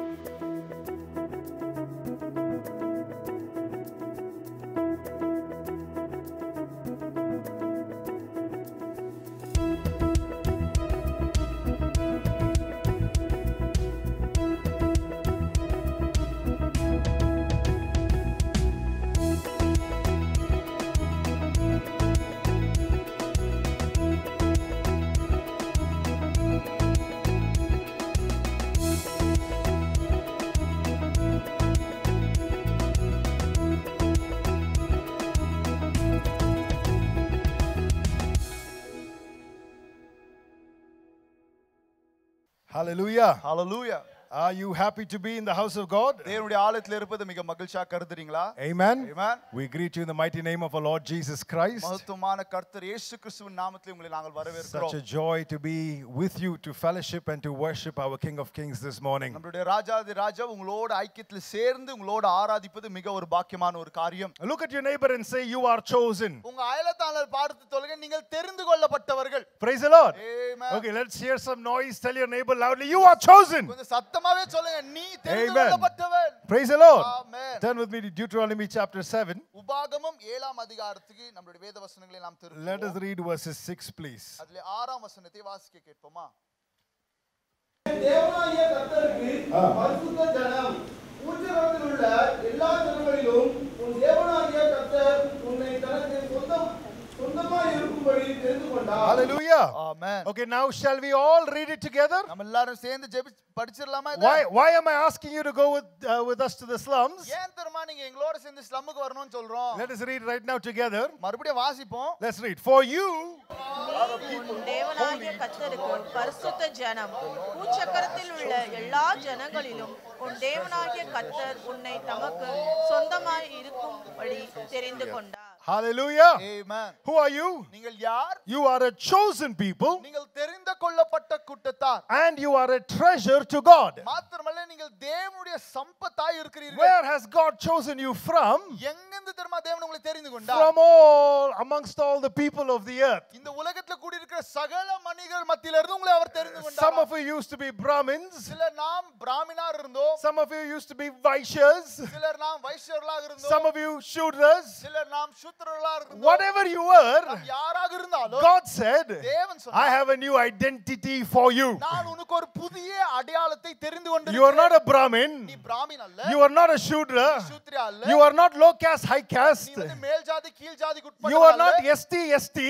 Hallelujah. Hallelujah. Are you happy to be in the house of God? தேவனுடைய ஆலயத்தில் இருப்பது மிக மகிழ்ச்சியா கருதுறீங்களா? Amen. Amen. We greet you in the mighty name of our Lord Jesus Christ. மகத்துவமான கர்த்தர் இயேசு கிறிஸ்துவின் நாமத்தில் உங்களை நாங்கள் வரவேற்கிறோம். Such a joy to be with you to fellowship and to worship our King of Kings this morning. நம்முடைய ராஜாதி ராஜா உங்களோட ஐக்கியத்தில் சேர்ந்து உங்களோட ஆராதிப்பது மிக ஒரு பாக்கியமான ஒரு காரியம். Look at your neighbor and say, you are chosen. உங்க அயலத்தாளர் பார்த்து சொல்லுங்க, நீங்கள் தெரிந்து கொள்ளப்பட்டவர்கள். Praise the Lord. Amen. Okay, let's hear some noise. Tell your neighbor loudly, you are chosen. கொஞ்சம் சத்தமாவே சொல்லுங்க, நீ தெரிந்து கொள்ளப்பட்டவன். Praise the Lord. Amen. Turn with me to Deuteronomy chapter 7. உபாகமம் 7ஆம் அதிகாரத்துக்கு நம்முடைய வேத வசனங்களை நாம் திருப்புவோம். Let us read verses 6 please. அதிலே 6ஆம் வசனத்தை வாசிக்க கேட்போமா? தேவனாகிய கர்த்தருக்கு பரிசுத்த ஜனம் பூஜ்யத்தில் உள்ள எல்லா ஜனங்களிலும் உன் தேவனாகிய கர்த்தர் உன்னை தனக்கு சொந்தமாய் இருக்கும்படி தெரிந்து கொண்டார். Hallelujah. Amen. Okay, now shall we all read it together? நம்ம எல்லாரும் சேர்ந்து படிச்சிரலாமா இத? Why am I asking you to go with us to the slums? ஏன் தெரியுமா நீங்க எங்களோட சேர்ந்து ஸ்லம்முக்கு வரணும்னு சொல்றோம்? Let us read right now together. மறுபடியும் வாசிப்போம். Let's read. For you உன் தேவனாகிய கர்த்தருக்கு பரிசுத்த ஜனம் பூச்சக்கரத்தில் உள்ள எல்லா ஜனங்களிலும் உன் தேவனாகிய கர்த்தர் உன்னை தமக்கு சொந்தமாய் இருக்கும்படி தெரிந்து கொண்டார். Hallelujah. Amen. Who are you? நீங்கள் யார்? You are a chosen people. நீங்கள் தெரிந்து கொள்ளப்பட்ட கூட்டத்தார். And you are a treasure to God. மாத்திரமல்ல நீங்கள் தேவனுடைய சம்பத்தாய் இருக்கிறீர்கள். Where has God chosen you from? எங்கிருந்து தெரியுமா தேவன் உங்களை தெரிந்து கொண்டார்? From all amongst all the people of the earth. இந்த உலகத்துல கூடி இருக்கிற சகல மனிதர்கள் மத்தியில இருந்து உங்களை அவர் தெரிந்து கொண்டார். Some of you used to be Brahmins. சிலர் நாம் பிராமணர் இருந்தோம். Some of you used to be Vaishyas. சிலர் நாம் வைஷ்யர்களாக இருந்தோம். Some of you Shudras. சிலர் நாம் சூத்திரர்களாக இருந்தோம். Whatever you were, யாராக இருந்தாலும் God said, தேவன் சொன்னார், I have a new identity for you. நான் உனக்கு ஒரு புதிய அடையாளத்தை தெரிந்து கொண்டிருக்கிறேன். You are not a Brahmin. நீ பிராமணன் அல்ல. You are not a Shudra. சூத்திரா அல்ல. You are not low caste, high caste. நீ மேல் ஜாதி கீழ் ஜாதிக்கு உட்பட்டவன் அல்ல. You are not ST, ST.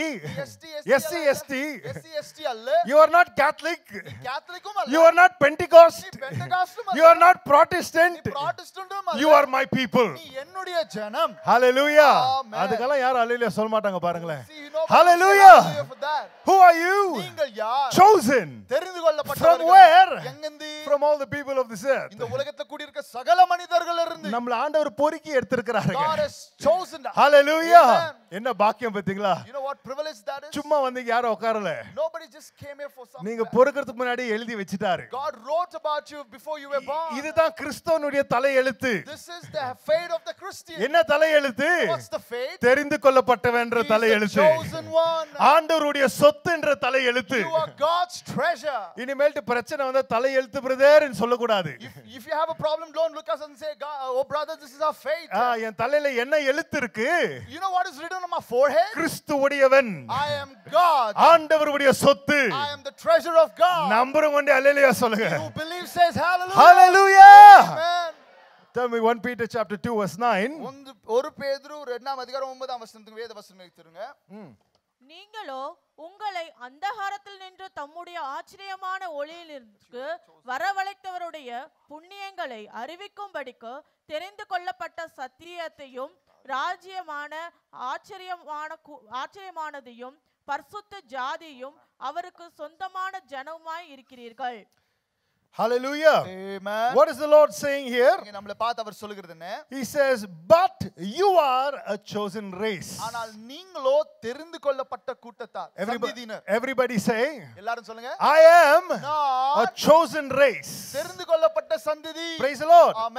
SC அல்ல. You are not Catholic. கேத்தலிக்கும் அல்ல. You are not Pentecost. நீ பெந்தகாஸ்டும் அல்ல. You are not Protestant. நீ புராட்டஸ்டன்டும் அல்ல. You are my people. நீ என்னுடைய ஜனம். Hallelujah. Amen. அதுக்கெல்லாம் யாரும் அல்லேலூயா சொல்ல மாட்டாங்க பாருங்களேன். See, you know, Hallelujah. for that. Who are you? நீங்கள் யார்? Chosen. தெரிந்து கொள்ளப்பட்டவர்கள். From where? எங்கிருந்து? From all the people of this earth. இந்த உலகத்துல கூடி இருக்க சகல மனிதர்கள் இருந்து நம்மள ஆண்டவர் பொறுக்கி எடுத்திருக்கிறாருங்க. God has chosen us. Hallelujah. Amen. என்ன பாக்கியம் பாத்தீங்களா? You know what privilege that is? சும்மா வந்து யாரும் உட்காரல. Nobody just came here for something. நீங்க பொறுக்கிறதுக்கு முன்னாடி எழுதி வச்சிட்டாரு. God wrote about you before you were born. இதுதான் கிறிஸ்துவனுடைய தலையெழுத்து. This is the fate of the Christian. என்ன தலையெழுத்து? What's the fate? தெரிந்து கொள்ளப்பட்டவன்ற தலையெழுத்து. Chosen one. ஆண்டவருடைய சொத்துன்ற தலையெழுத்து. You are God's treasure. இனிமேல்ட்டு பிரச்சனை வந்தா தலையெழுத்து பிரதர்னு சொல்ல கூடாது. If you have a problem, don't look us and say, oh brother, this is our fate. என் தலையில என்ன எழுத்து இருக்கு? You know what is written on my forehead? கிறிஸ்துவுடையவன். I am God. ஆண்டவருடைய சொத்து. I am the treasure of God. நம்புறவங்க அல்லேலூயா சொல்லுங்க. Who believes says hallelujah. Hallelujah. Amen. Tell me 1 Peter chapter 2 verse 9. 1 பேதுரு 2ஆம் அதிகாரம் 9ஆம் வசனத்துக்கு வேத வசனம் எடுத்துருங்க. நீங்களோ உங்களை அந்தகாரத்தில் நின்று தம்முடைய ஆச்சரியமான ஒளியிலிருந்து வரவழைத்தவருடைய புண்ணியங்களை அறிவிக்கும்படிக்கு தெரிந்து கொள்ளப்பட்ட சத்தியத்தையும் ராஜ்யமான ஆச்சரியமானதையும் பரிசுத்த ஜாதியும் அவருக்கு சொந்தமான ஜனமாய் இருக்கிறீர்கள். Hallelujah. Amen. What is the Lord saying here? இங்க நம்மள பார்த்து அவர் சொல்லுகிறது என்ன? He says, but you are a chosen race. ஆனால் நீங்களோ தெரிந்து கொள்ளப்பட்ட கூட்டத்தார். Everybody say, எல்லாரும் சொல்லுங்க. I am a chosen race. தெரிந்து கொள்ளப்பட்ட சந்ததி. Praise the Lord. Amen.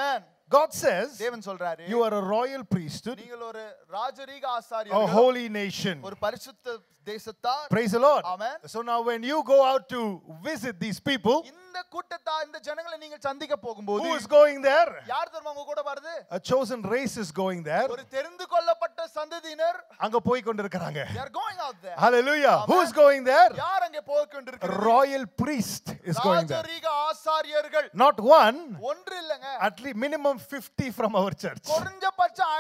God says, தேவன் சொல்றாரு, you are a royal priesthood, நீங்கள் ஒரு ராஜரீக a ஆசாரியர்கள், holy nation. ஒரு பரிசுத்த தேசத்தார். Praise the Lord. Amen. So now when you go out to visit these people, இந்த கூட்டத்தார், இந்த ஜனங்களை நீங்கள் சந்திக்க போகும்போது who is going there? யார் தெரியுமா உங்க கூட வருது? A chosen race is going there. ஒரு தெரிந்து கொள்ளப்பட்ட சந்ததியினர் அங்க போய் கொண்டிருக்காங்க. they are going out there. Hallelujah. Amen. Who is going there? யார் அங்கே போய் A கொண்டிருக்கிறார்கள்? royal priest is going there. ராஜரீக ஆசாரியர்கள். Not one, ஒன்று இல்லங்க, at least minimum 50 from our church. குறைஞ்சபட்சம்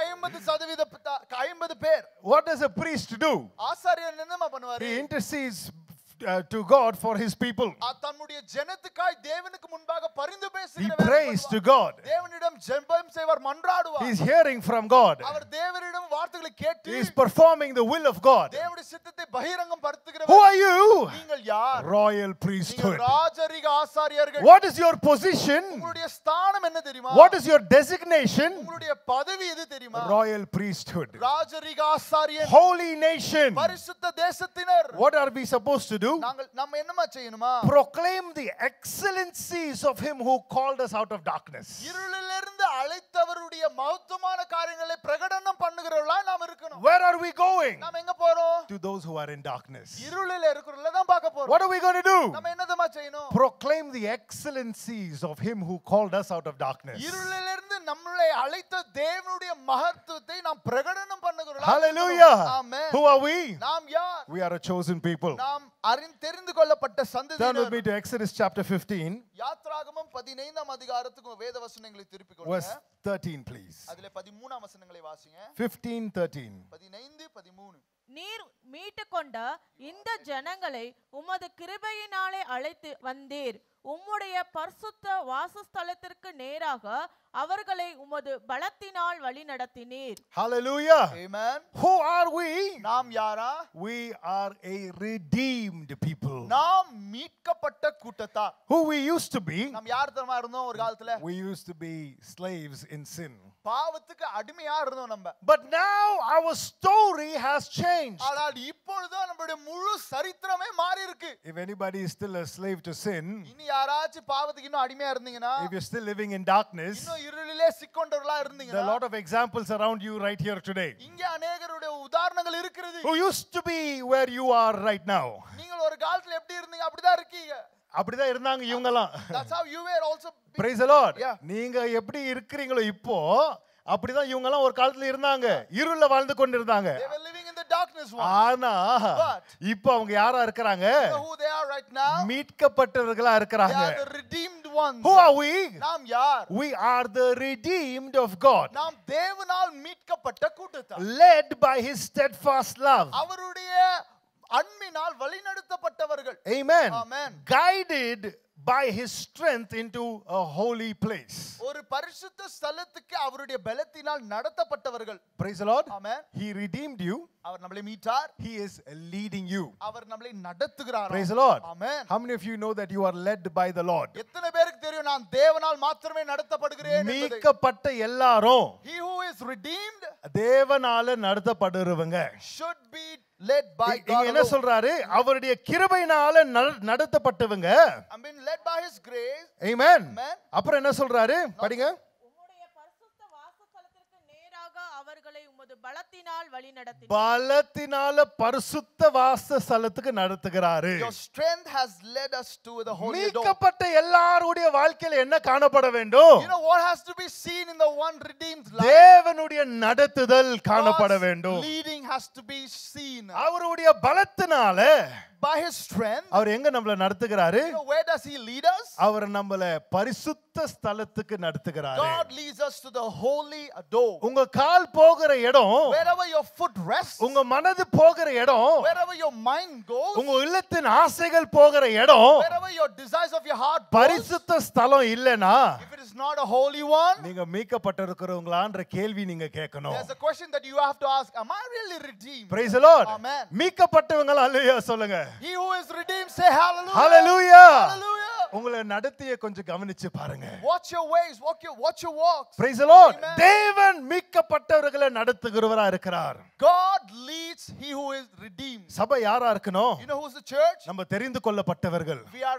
50% பேர். What does a priest do? ஆசாரியர் என்னமா பண்ணுவாரு? He intercedes to God for his people. தம்முடைய ஜனத்துக்காய் தேவனுக்கு முன்பாக பரிந்து He பேசுகிற prays to God. தேவனிடம் ஜெபம் செய்வார், மன்றாடுவார். He is hearing from God. அவர் தேவனிடம் வார்த்தைகளை கேட்டு He is performing the will of God. தேவனுடைய சித்தத்தை பகிரங்கம் படுத்துகிறவர். Who are you? நீங்கள் யார்? Royal நீங்கள் priesthood. ராஜரீக ஆசாரியர்கள். What is your position? உங்களுடைய ஸ்தானம் என்ன தெரியுமா? What is your designation? உங்களுடைய பதவி எது தெரியுமா? Royal priesthood. ராஜரீக ஆசாரியர். Holy nation. பரிசுத்த தேசத்தினர். What are we supposed to do? நம்ம என்னமா செய்யணுமா? Proclaim the excellencies of him who called us out of darkness. இருளிலிருந்து அழைத்தவருடைய மகத்துவமான காரியங்களை பிரகடனம் பண்ணுகிறவர்களாய் நாம் இருக்கணும். Where are we going? நாம் எங்க போறோம்? To those who are in darkness. இருளில இருக்கிறவங்கள தான் பார்க்க போறோம். What are we going to do? நம்ம என்னதமா செய்யணும்? Proclaim the excellencies of him who called us out of darkness. இருளிலிருந்து நம்மளை அழைத்த தேவனுடைய மகத்துவத்தை நாம் பிரகடனம் பண்ணுகிறோம். Hallelujah. Amen. Who are we? நாம் யார்? We are a chosen people. நாம் தெரிந்து கொள்ளப்பட்ட Turn with சந்ததியினர். me to Exodus chapter 15, யாத்ராகமம் 15ஆம் அதிகாரத்துக்கு வேத வசனங்களை திருப்பிக் verse கொள்ளுங்க. 13, please. அதிலே 13ஆம் வசனங்களை வாசிங்க. 15:13. 15 13. நீர் மீட்டுக்கொண்ட இந்த ஜனங்களை உமது கிருபையினாலே அழைத்து வந்தீர். உம்முடைய பரிசுத்த வாசஸ்தலத்திற்கு நேராக அவர்களை உமது பலத்தினால் வழிநடத்தினீர். Hallelujah. Amen. Who are we? நாம் யாரா? We are a redeemed people. நாம் மீட்கப்பட்ட கூட்டத்தார். Who we used to be? நாம் யார் தெரியுமா இருந்தோம் ஒரு காலத்துல? We used to be slaves in sin. பாவத்துக்கு அடிமையா இருந்தோம் நம்ம. But now our story has changed. ஆனால் இப்பொழுது நம்மளுடைய முழு சரித்திரமே மாறி இருக்கு. If anybody is still a slave to sin, இனி யாராச்சும் பாவத்துக்கு இன்னும் அடிமையா இருந்தீங்கன்னா, if you're still living in darkness, இன்னும் இருளிலே சிக்கொண்டவர்களா there are இருந்தீங்கன்னா, a lot of examples around you right here today. இங்க அநேகருடைய உதாரணங்கள் இருக்கிறது. Who used to be where you are right now. நீங்கள் ஒரு காலத்துல எப்படி இருந்தீங்க அப்படிதான் இருக்கீங்க. அப்படிதான் இருந்தாங்க இவங்கலாம். That's how you were also. Praise the Lord. Yeah. நீங்க எப்படி இருக்கிறீங்களோ இப்போ அப்படிதான் இவங்கலாம் ஒரு காலத்துல இருந்தாங்க. இருள்ல வாழ்ந்து கொண்டிருந்தாங்க. They were living in the darkness once. ஆனா But இப்போ அவங்க யாரா இருக்கறாங்க? you know who they are right now? மீட்கப்பட்டவர்களா They இருக்கறாங்க. are the redeemed ones. Who are we? நாம் யார்? We are the redeemed of God, நாம் தேவனால் மீட்கப்பட்ட கூட்டத்தார். led by his steadfast love. அவருடைய அன்பினால் வழிநடத்தப்பட்டவர்கள். Amen. Amen. Guided by his strength into a holy place. ஒரு பரிசுத்த ஸ்தலத்துக்கு அவருடைய பலத்தினால் நடத்தப்பட்டவர்கள். Praise the Lord. Amen. He redeemed you. அவர் நம்மை மீட்டார். He is leading you. அவர் நம்மை நடத்துகிறார். Praise the Lord. Amen. How many of you know that you are led by the Lord? எத்தனை பேருக்கு தெரியும் நான் தேவனால் மாத்திரமே நடத்தப்படுகிறேன் என்பதை? மீட்கப்பட்ட எல்லாரும் He who is redeemed தேவனால நடத்தப்படுறவங்க. should be led by இங்க God என்ன alone. சொல்றாரு? அவருடைய கிருபையினால நடத்தப்பட்டவங்க. I mean led by his grace. Amen. Amen. அப்புறம் என்ன சொல்றாரு? படிங்க. உம்முடைய பரிசுத்த வாசஸ்தலத்திற்கு நேராக அவர்களை உமது பலத்தினால் வழிநடத்தினீர். பலத்தினால பரிசுத்த வாசஸ்தலத்துக்கு நடத்துகிறாரு. Your strength has led us to the holy door. மீட்கப்பட்ட எல்லாருடைய வாழ்க்கையில என்ன காணப்பட வேண்டும்? You know what has to be seen in the one redeemed life? தேவனுடைய நடத்துதல் காணப்பட God's வேண்டும். leading has to be seen. அவருடைய பலத்தினால By his strength. அவர் எங்க நம்மள நடத்துகிறாரு? You know, where does he lead us? அவர் நம்மள பரிசுத்த ஸ்தலத்துக்கு நடத்துகிறாரு. God leads us to the holy door. உங்க கால் போகிற இடம், Wherever your foot rests, உங்க மனது போகிற இடம், wherever your mind goes, உங்க உள்ளத்தின் ஆசைகள் போகிற இடம், wherever your desires of your heart goes, பரிசுத்த ஸ்தலம் இல்லனா if it is not a holy one, நீங்க மீட்கப்பட்டிருக்கிறவங்களான்ற கேள்வி நீங்க கேட்கணும். there's a question that you have to ask, am I really redeemed? Praise the Lord. Amen. மீட்கப்பட்டவங்க அல்லேலூயா சொல்லுங்க. He who is redeemed, say hallelujah. Hallelujah. Hallelujah. உங்களை நடத்திய கொஞ்சம் கவனிச்சு பாருங்க. Watch your ways, watch your walks. Praise the Lord. Amen. தேவன் மீட்கப்பட்டவர்களை நடத்துகிறவரா இருக்கிறார். God leads he who is redeemed. சபை யாரா இருக்கணும்? You know who's the church? நம்ம தெரிந்து கொள்ளப்பட்டவர்கள். We are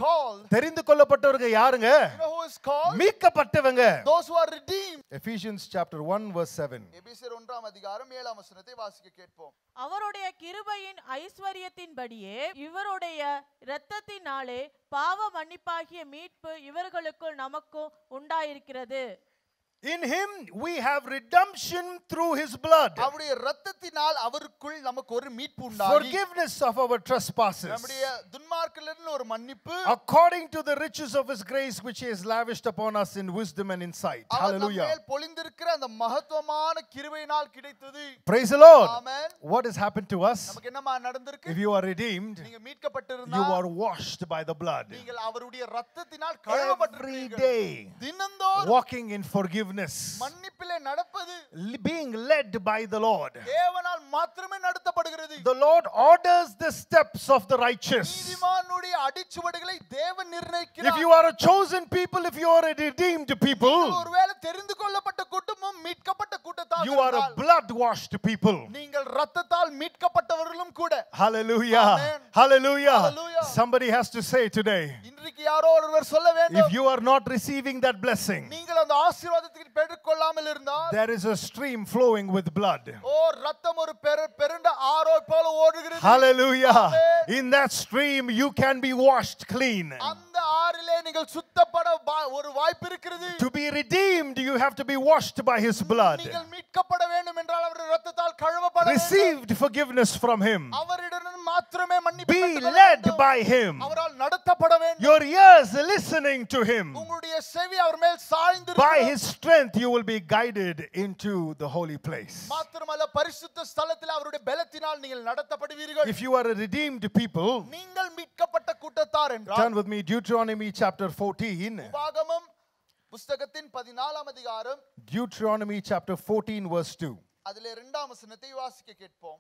called. தெரிந்து கொள்ளப்பட்டவர்கள் யாருங்க? You know who is called? மீட்கப்பட்டவங்க. Those who are redeemed. Ephesians chapter 1 verse 7. எபேசியர் 1ஆம் அதிகாரம் 7ஆம் வசனத்தை வாசிக்க கேட்போம். அவருடைய கிருபையின் ஐஸ்வரியத்தின்படியே இவருடைய இரத்தத்தினாலே பாவ மன்னிப்பாகிய மீட்பு இவர்களுக்குள் நமக்கு உண்டாயிருக்கிறது. In him we have redemption through his blood. அவருடைய இரத்தத்தினால் அவருக்குள் நமக்கு ஒரு மீட்பு உண்டாகி Forgiveness of our trespasses. நம்முடைய துன்மார்க்கங்களின் ஒரு மன்னிப்பு According to the riches of his grace which he has lavished upon us in wisdom and insight. Our Hallelujah. நம்மேல் பொழிந்திருக்கிற அந்த மகத்துவமான கிருபையினால் கிடைத்தது. Praise the Lord. Amen. What has happened to us? நமக்கு என்னமா நடந்திருக்கு? If you are redeemed, நீங்க you மீட்கப்பட்டிருந்தால் are washed by the blood. நீங்கள் அவருடைய இரத்தத்தினால் Every கழுவப்பட்டிருக்கிறீர்கள். day, தினந்தோறும் walking in forgiveness, மன்னிப்பிலே நடப்பது being led by the Lord. தேவனால் மாத்திரமே நடத்தப்படுகிறது. The Lord orders the steps of the righteous. நீதிமானுடைய அடிச்சுவடுகளை தேவன் If நிர்ணயிக்கிறார். you are a chosen people, if you are a redeemed people, ஒருவேளை தெரிந்து கொள்ளப்பட்ட கூட்டமும் மீட்கப்பட்ட கூட்டத்தார் you are a blood washed people. நீங்கள் இரத்தத்தால் மீட்கப்பட்டவர்களும் கூட. Hallelujah. Amen. Hallelujah. Hallelujah. Somebody has to say today, இன்றைக்கு யாரோ ஒருவர் சொல்ல வேண்டும். if you are not receiving that blessing, நீங்கள் அந்த ஆசீர்வாதத்தை பெற்றுக்கொள்ளாமல் இருந்தால் there is a stream flowing with blood. ஓ ரத்தம் ஒரு பெருண்ட ஆறோ போல ஓடுகிறது. Hallelujah. Amen. In that stream you can be washed clean. அந்த ஆறிலே நீங்கள் சுத்தப்பட ஒரு வாய்ப்பு இருக்கிறது. To be redeemed you have to be washed by his blood. நீங்கள் மீட்கப்பட வேண்டும் என்றால் அவருடைய இரத்தத்தால் கழுவப்பட வேண்டும். Received forgiveness from him. அவரிடம் மாத்திரமே மன்னிப்பு Be பெற்றுக்கொள்ள led வேண்டும். by him. அவரால் நடத்தப்பட வேண்டும். Your ears listening to him. உங்களுடைய செவி அவர் மேல் சாய்ந்திருக்கிறது. By his strength you will be guided into the holy place. மாத்திரமல்ல பரிசுத்த ஸ்தலத்தில் அவருடைய பலத்தினால் நீங்கள் நடத்தப்படுவீர்கள். If you are a redeemed people, நீங்கள் மீட்கப்பட்ட கூட்டத்தார் என்றால் turn with me Deuteronomy chapter 14. உபாகமம் புத்தகத்தின் 14ஆம் அதிகாரம் Deuteronomy chapter 14 verse 2. அதிலே 2ஆம் வசனத்தை வாசிக்க கேட்போம்.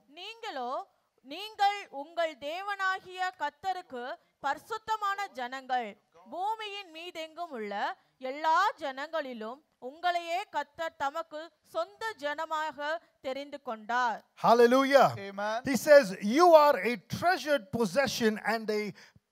நீங்கள் உங்கள் தேவனாகிய கர்த்தருக்கு பரிசுத்தமான ஜனங்கள். பூமியின் மீதெங்கும் உள்ள எல்லா ஜனங்களிலும் உங்களையே கர்த்தர் தமக்கு சொந்த ஜனமாக தெரிந்து கொண்டார். Hallelujah. Amen. He says you are a treasured possession and a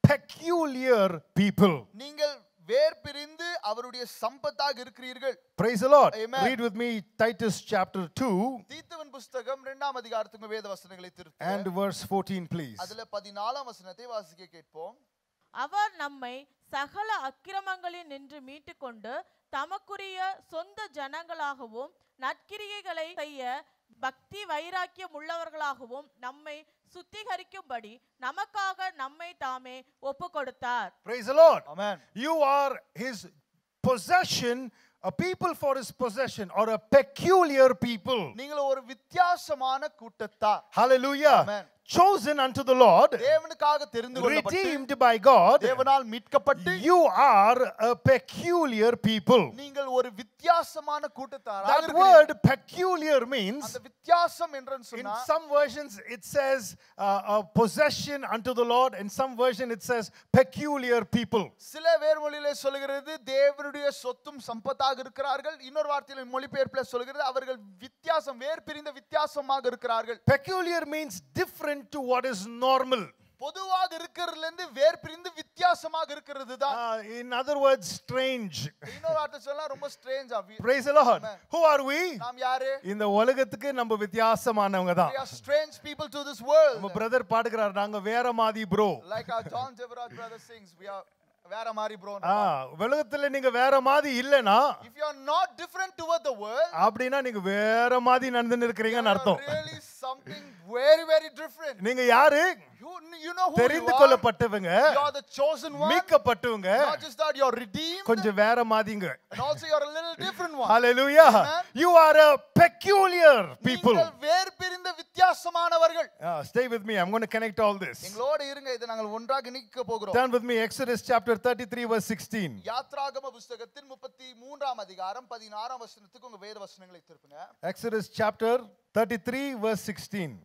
peculiar people. நீங்கள் வேர் பிரிந்து அவருடைய சம்பத்தாக இருக்கிறீர்கள். Praise the Lord. Amen. Read with me Titus chapter 2 தீத்துவின் புத்தகம் 2ஆம் அதிகாரத்துக்கு வேத வசனங்களை திருத்து. and verse 14 please. அதிலே 14ஆம் வசனத்தை வாசிக்க கேட்போம். அவர் நம்மை சகல அக்கிரமங்களில் நின்று மீட்டுக்கொண்டு தமக்குரிய சொந்த ஜனங்களாகவும் நற்கிரியைகளை செய்ய பக்தி வைராக்கியம் உள்ளவர்களாகவும் நம்மை சுத்திகரிக்கும்படி நமக்காக நம்மை தாமே ஒப்பு கொடுத்தார். Praise the Lord. Amen. You are his possession, a people for his possession, or a peculiar people. நீங்கள் ஒரு வித்தியாசமான கூட்டத்தார். Hallelujah. Amen. Chosen unto the Lord, தேவனுக்காக தெரிந்து கொள்ளப்பட்டு redeemed by God, தேவனால் மீட்கப்பட்டு you are a peculiar people. நீங்கள் ஒரு வித்தியாசமான கூட்டத்தாராக That இருக்கிறீர்கள். word peculiar means, அந்த வித்தியாசம் என்றுன்னு in சொன்னா some versions it says a possession unto the Lord, in some version it says peculiar people. சில வேர்மொழியிலே சொல்கிறது தேவனுடைய சொத்தும் சம்பத்தாக இருக்கிறார்கள். இன்னொரு வார்த்தையில மொழிபெயர்ப்புல சொல்கிறது அவர்கள் வித்தியாசம் வேர் பிரிந்த வித்தியாசமாக இருக்கிறார்கள். Peculiar means different to what is normal. பொதுவாக இருக்கிறதுல இருந்து வேர் பிரிந்து வித்தியாசமாக இருக்கிறது தான். In other words, strange. இன்னொரு வார்த்தை சொன்னா ரொம்ப ஸ்ட்ரேஞ்ச் ஆ. Praise the Lord. Amen. Who are we? நாம் யாரு? இந்த உலகத்துக்கு நம்ம வித்தியாசமானவங்க தான். We are strange people to this world. நம்ம பிரதர் பாடுகிறார் நாங்க வேற மாதிரி bro. Like our John Deverard brother sings, we are வேற மாதிரி bro. உலகத்துல நீங்க வேற மாதிரி இல்லனா, If you are not different toward the world, அப்படினா நீங்க வேற மாதிரி நடந்துன்னு இருக்கீங்கன்னு அர்த்தம். really something very very different. நீங்க யாரு? You know who தெரிந்து you are. கொள்ளப்பட்டவங்க, You are the chosen one. மீட்கப்பட்டவங்க, Not just that, you are redeemed. கொஞ்சம் வேற மாதிரிங்க. And also you are a little different one. Hallelujah. Amen. You are a peculiar people. நீங்கள் வேர் பிரிந்த வித்தியாசமானவர்கள். Stay with me. I'm going to connect all this. எங்களோட இருங்க, இதை நாங்கள் ஒன்றாக இணைக்க போகிறோம். Turn with me Exodus chapter 33 verse 16. யாத்ராகம புத்தகத்தின் 33ஆம் அதிகாரம் 16ஆம் வசனத்துக்கு உங்க வேத வசனங்களை திருப்புங்க. Exodus chapter 33 verse 16.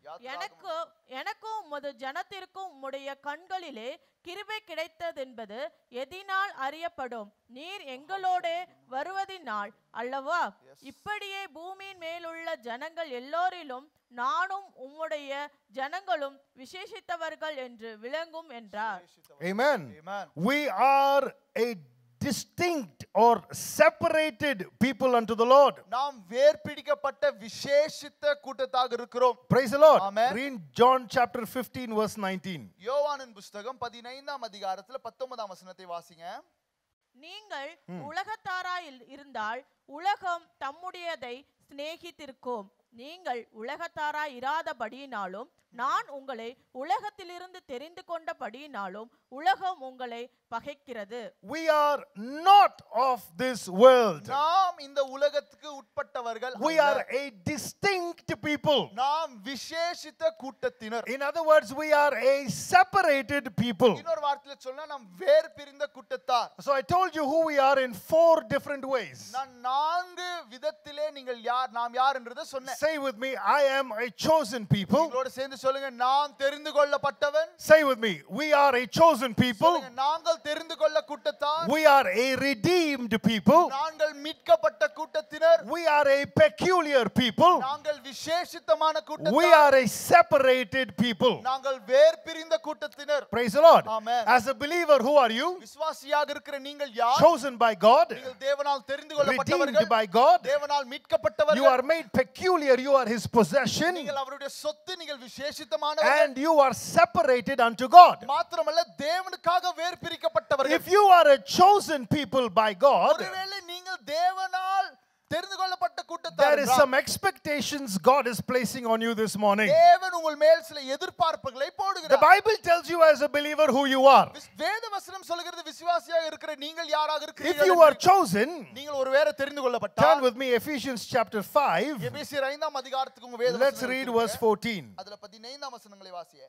எனக்கும் உமது ஜனத்திற்கும் உம்முடைய கண்களிலே கிருபை கிடைத்ததென்பது எதினால் அறியப்படும்? நீர் எங்களோடே வருவதினால் அல்லவா? இப்படியே பூமியின் மேலுள்ள ஜனங்கள் எல்லோரிலும் நானும் உம்முடைய ஜனங்களும் விசேஷித்தவர்கள் என்று விளங்கும் என்றார். Amen. We are a distinct or separated people unto the Lord. நாம் வேர்பிடிக்கப்பட்ட விசேஷித்த கூட்டத்தாக இருக்கிறோம். Praise the Lord. Amen. Read John chapter 15 verse 19. யோவானின் புத்தகம் 15ஆம் அதிகாரத்துல 19ஆம் வசனத்தை வாசிங்க. நீங்கள் உலகத்தாராய் இருந்தால் உலகம் தம்முடையதை சிநேகித்திருக்கும். நீங்கள் உலகத்தாராய் இராதபடியினாலும் நான் உங்களை உலகத்திலிருந்து தெரிந்து கொண்டபடியினாலும் உலகம் உங்களை பகைக்கிறது. We are not of this world. நாம் இந்த உலகத்துக்கு உட்பட்டவர்கள். We are a distinct people. நாம் விசேஷித்த கூட்டத்தினர். In other words, we are a separated people. இன்னொரு வார்த்தையில சொன்னா நாம் வேர் பிரிந்த கூட்டத்தார். So I told you who we are in 4 different ways. நான் 4 விதத்திலே நீங்கள் யார் நாம் யார் என்றதை சொன்னேன். Say with me, I am a chosen people. உங்களோட சேர்ந்து சொல்லுங்க, நான் தெரிந்து கொள்ளப்பட்டவன். Say with me, we are a chosen people. சொல்லுங்க, நாங்கள் தெரிந்து கொள்ள கூட்டத்தார். We are a redeemed people. நாங்கள் மீட்கப்பட்ட கூட்டத்தினர். We are a peculiar people. நாங்கள் விசேஷித்தமான கூட்டத்தார். We are a separated people. நாங்கள் வேர் பிரிந்த கூட்டத்தினர். Praise the Lord. Amen. As a believer, who are you? விசுவாசியாக இருக்கிற நீங்கள் யார்? Chosen by God. நீங்கள் தேவனால் தெரிந்து கொள்ளப்பட்டவர்கள். Redeemed by God. தேவனால் மீட்கப்பட்டவர்கள். You are made peculiar. You are His possession. நீங்கள் அவருடைய சொத்து, நீங்கள் விசேஷித்தமானவர்கள். And you are separated unto God. மாத்திரமல்ல தேவனுக்காக வேர் பிரிக்கப்பட்டவர்கள். If you are a chosen people by God, ஒருவேளை நீங்கள் தேவனால் தெரிந்து கொள்ளப்பட்ட கூட்டத்தார், there is some expectations God is placing on you this morning. தேவன் உங்கள் மேல் சில எதிர்பார்ப்புகளை The போடுகிறார். Bible tells you as a believer who you are. வேத வசனம் சொல்கிறது விசுவாசியாக இருக்கிற நீங்கள் யாராக If இருக்கிறீர்கள் you are chosen, நீங்கள் ஒருவேளை தெரிந்து turn கொள்ளப்பட்டால் with me Ephesians chapter 5. எபேசியர் 5ஆம் அதிகாரத்துக்கு உங்க வேத Let's read verse 14. அதுல 15ஆம் வசனங்களை வாசிங்க.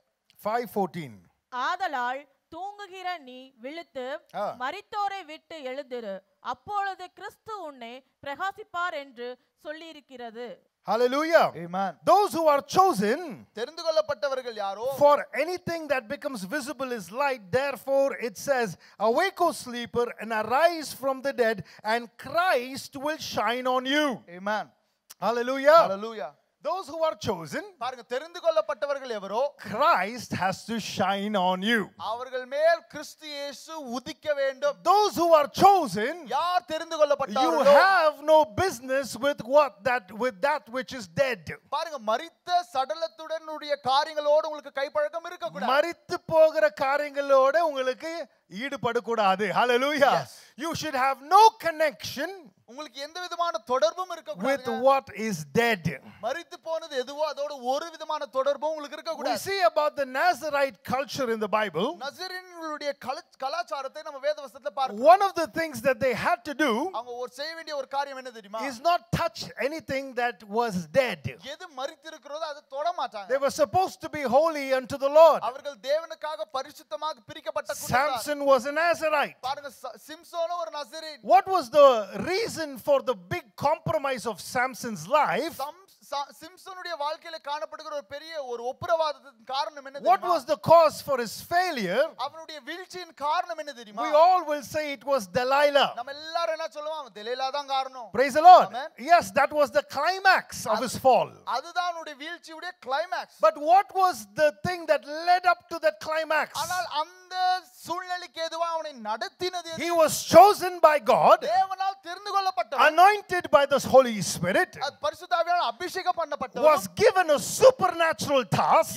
5:14. ஆதலால் தூங்குகிற நீ விழித்து மரித்தோரை விட்டு எழுந்திரு, அப்பொழுது கிறிஸ்து உன்னை பிரகாசிப்பார் என்று சொல்லியிருக்கிறது. Hallelujah. Amen. Those who are chosen, தெரிந்து கொள்ளப்பட்டவர்கள் யாரோ, for anything that becomes visible is light. Therefore it says, awake, O sleeper, and arise from the dead, and Christ will shine on you. Amen. Hallelujah. Hallelujah. Those who are chosen, பாருங்க, தெரிந்து கொள்ளப்பட்டவர்கள் எவரோ, Christ has to shine on you. அவர்கள் மேல் கிறிஸ்து இயேசு உதிக்க வேண்டும். Those who are chosen, யார் தெரிந்து you கொள்ளப்பட்டார்களோ, have no business with that which is dead. பாருங்க, மரித்த சடலத்துடன் உடைய காரியங்களோடு உங்களுக்கு கைப்பழக்கம் இருக்க கூடாது. மரித்து போகிற காரியங்களோட உங்களுக்கு ஈடுபட கூடாது. Hallelujah. You should have no connection உங்களுக்கு எந்த விதமான தொடர்பும் இருக்க with கூடாது. what is dead. மரித்து போனது எதுவோ அதோட ஒரு விதமான தொடர்பும் உங்களுக்கு இருக்க We கூடாது. see about the Nazarite culture in the Bible. நசரீன்களுடைய கலாச்சாரத்தை நம்ம வேத வசனத்துல பார்க்கிறோம். One of the things that they had to do அவங்க ஒரு செய்ய வேண்டிய ஒரு காரியம் என்ன தெரியுமா? is not touch anything that was dead. எது மரித்து இருக்கிறதோ அதை தொட மாட்டாங்க. They were supposed to be holy unto the Lord. அவர்கள் தேவனுக்காக பரிசுத்தமாக பிரிக்கப்பட்ட கூட்டத்தார். Samson was a Nazarite. பாருங்க, சிம்சோனும் ஒரு Nasreen. What was the reason for the big compromise of Samson's life? சிம்சோனுடைய வாழ்க்கையில காணப்படுகிற ஒரு பெரிய ஒரு ஒப்புரவாதத்தின் காரணம் என்ன What தெரியுமா? was the cause for his failure? அவனுடைய வீழ்ச்சியின் காரணம் என்ன தெரியுமா? We all will say it was Delilah. நம்ம எல்லாரும் என்ன சொல்லுவோம்? அவன் தெலீலா தான் காரணம். Praise the Lord. Amen. Yes, that was the climax of his fall. அதுதான் அவனுடைய வீழ்ச்சியுடைய climax. But what was the thing that led up to that climax? ஆனால் அந்த சூழ்நிலைக்கு எதுவா அவனை நடத்தினது எது? He was chosen by God, தேவனால் தெரிந்து கொள்ளப்பட்டவன், anointed by the Holy Spirit, பரிசுத்த ஆவியால் அபிஷேகம் பண்ணப்பட்டவன், was given a supernatural task.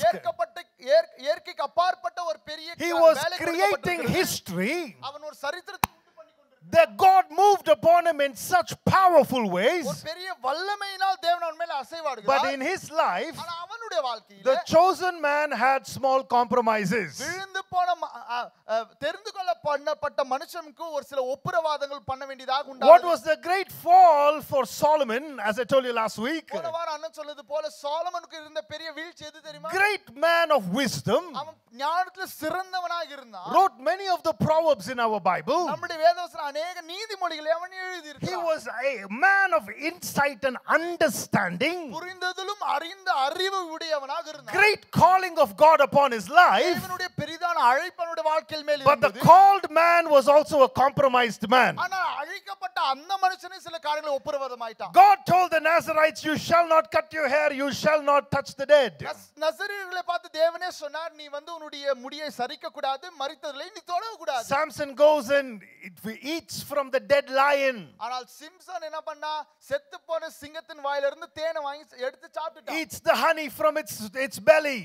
இயற்கைக்கு அப்பாற்பட்ட ஒரு பெரிய He was வேலை creating கொடுக்கப்பட்டிருக்கிறது. history. அவன் ஒரு சரித்திரத்தை உண்டு பண்ணி கொண்டிருக்கிறான். That God moved upon him in such powerful ways. ஒரு பெரிய வல்லமையினால் தேவன் அவன் மேல But அசைவாடுகிறார். in his life, ஆனா அவனுடைய வாழ்க்கையில the chosen man had small compromises. விழுந்து தெரிந்து கொள்ளப்பட்ட மனுஷனுக்கு ஒரு சில ஒப்புரவாதங்கள் பண்ண வேண்டியதாக What உண்டானது. was the great fall for Solomon, as I told you last week? போன வாரம் அண்ணன் சொன்னது போல சாலமோனுக்கு இருந்த பெரிய வீழ்ச்சி எது தெரியுமா? Great man of wisdom, அவன் ஞானத்துல சிறந்தவனாக இருந்தான். wrote many of the proverbs in our Bible. நம்முடைய வேதவசனம் அநேக நீதிமொழிகளை அவன் எழுதி He இருக்கிறான். was a man of insight and understanding. புரிந்ததிலும் அறிந்த அறிவு உடையவனாக இருந்தான். Great calling of God upon his life. தேவனுடைய பெரிதான அழைப்பு அவனுடைய வாழ்க்கையில் மேல் But the இருந்தது. called man was also a compromised man. ஆனா அழைக்கப்பட்ட அந்த மனுஷனே சில காரியங்களை ஒப்புரவாதமாயிட்டான். God told the Nazarites, you shall not cut your hair, you shall not touch the dead. நசரீயர்களை பார்த்து தேவனே சொன்னார், நீ உன்னுடைய முடியை சரிக்க கூடாது, மரித்தவர்களை நீ தொட கூடாது. Samson goes and eats from the dead lion. ஆனால் சிம்சன் என்ன பண்ணா, செத்து போன சிங்கத்தின் வாயிலிருந்து தேனை வாங்கி எடுத்து சாப்பிட்டுட்டான். Eats the honey from its belly.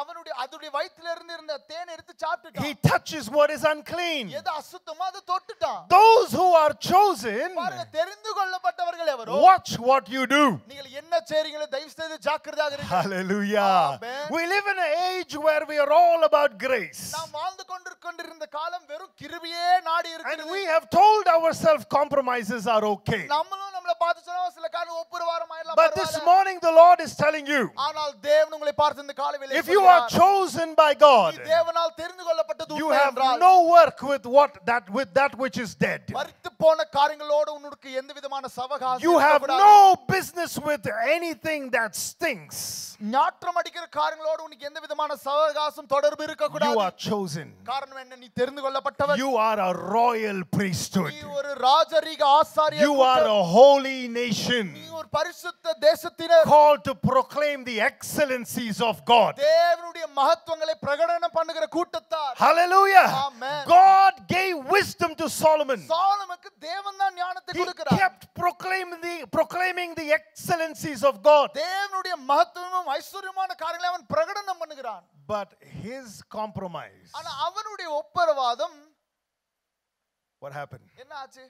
அதோட வயிற்றிலிருந்து இருந்த தேனை எடுத்து சாப்பிட்டுட்டான். He touches what is unclean. எது அசுத்தமோ அதை தொட்டுட்டான். Those who are chosen, பாருங்க, தெரிந்து கொள்ளப்பட்டவர்கள் எவரோ, watch what you do. நீங்கள் என்ன செய்றீங்களோ தயவு செய்து ஜாக்கிரதையாக இருங்க. Hallelujah. Amen. We live in an age where we are all about grace. நாம் வாழ்ந்து கொண்டிருந்த காலம் வெறும் கிருபையே நாடி And இருக்கிறது. we have told ourselves compromises are okay. நம்மளும் நம்மள பார்த்து சொன்னா சில காரணம் ஒப்புரவாரம் ஆயிரலாம். But this morning the Lord is telling you, ஆனால் தேவன் உங்களை பார்த்து இந்த காலையிலே if you are chosen by God, தேவனால் தெரிந்து கொள்ளப்பட்டது you உண்மை have என்றால் no work with that which is dead. மரித்து போன காரியங்களோடு உனக்கு எந்த விதமான சவகாசம் You have இருக்கக்கூடாது. no business with anything that stinks. ஞாற்றம் அடிக்கிற காரியங்களோடு உனக்கு எந்த விதமான சவகாசம் தொடர்பு இருக்க You கூடாது. are chosen. காரணம் என்ன? நீ தெரிந்து கொள்ளப்பட்டவர். You are a royal priesthood. நீ ஒரு ராஜரீக ஆசாரிய You are a holy nation, நீ ஒரு பரிசுத்த தேசத்தினர், called to proclaim the excellencies of God. தேவனுடைய மகத்துவங்களை பிரகடனம் பண்ணுகிற கூட்டத்தார். Hallelujah. Amen. God gave wisdom to Solomon. சாலமோனுக்கு தேவன் தான் ஞானத்தை He கொடுக்கிறார். kept proclaiming the excellencies of God. தேவனுடைய மகத்துவமும் ஐஸ்வர்யமான காரியங்களை அவன் பிரகடனம் பண்ணுகிறான். But his compromise, ஆனா அவனுடைய ஒப்புரவாதம் what happened? என்ன ஆச்சு?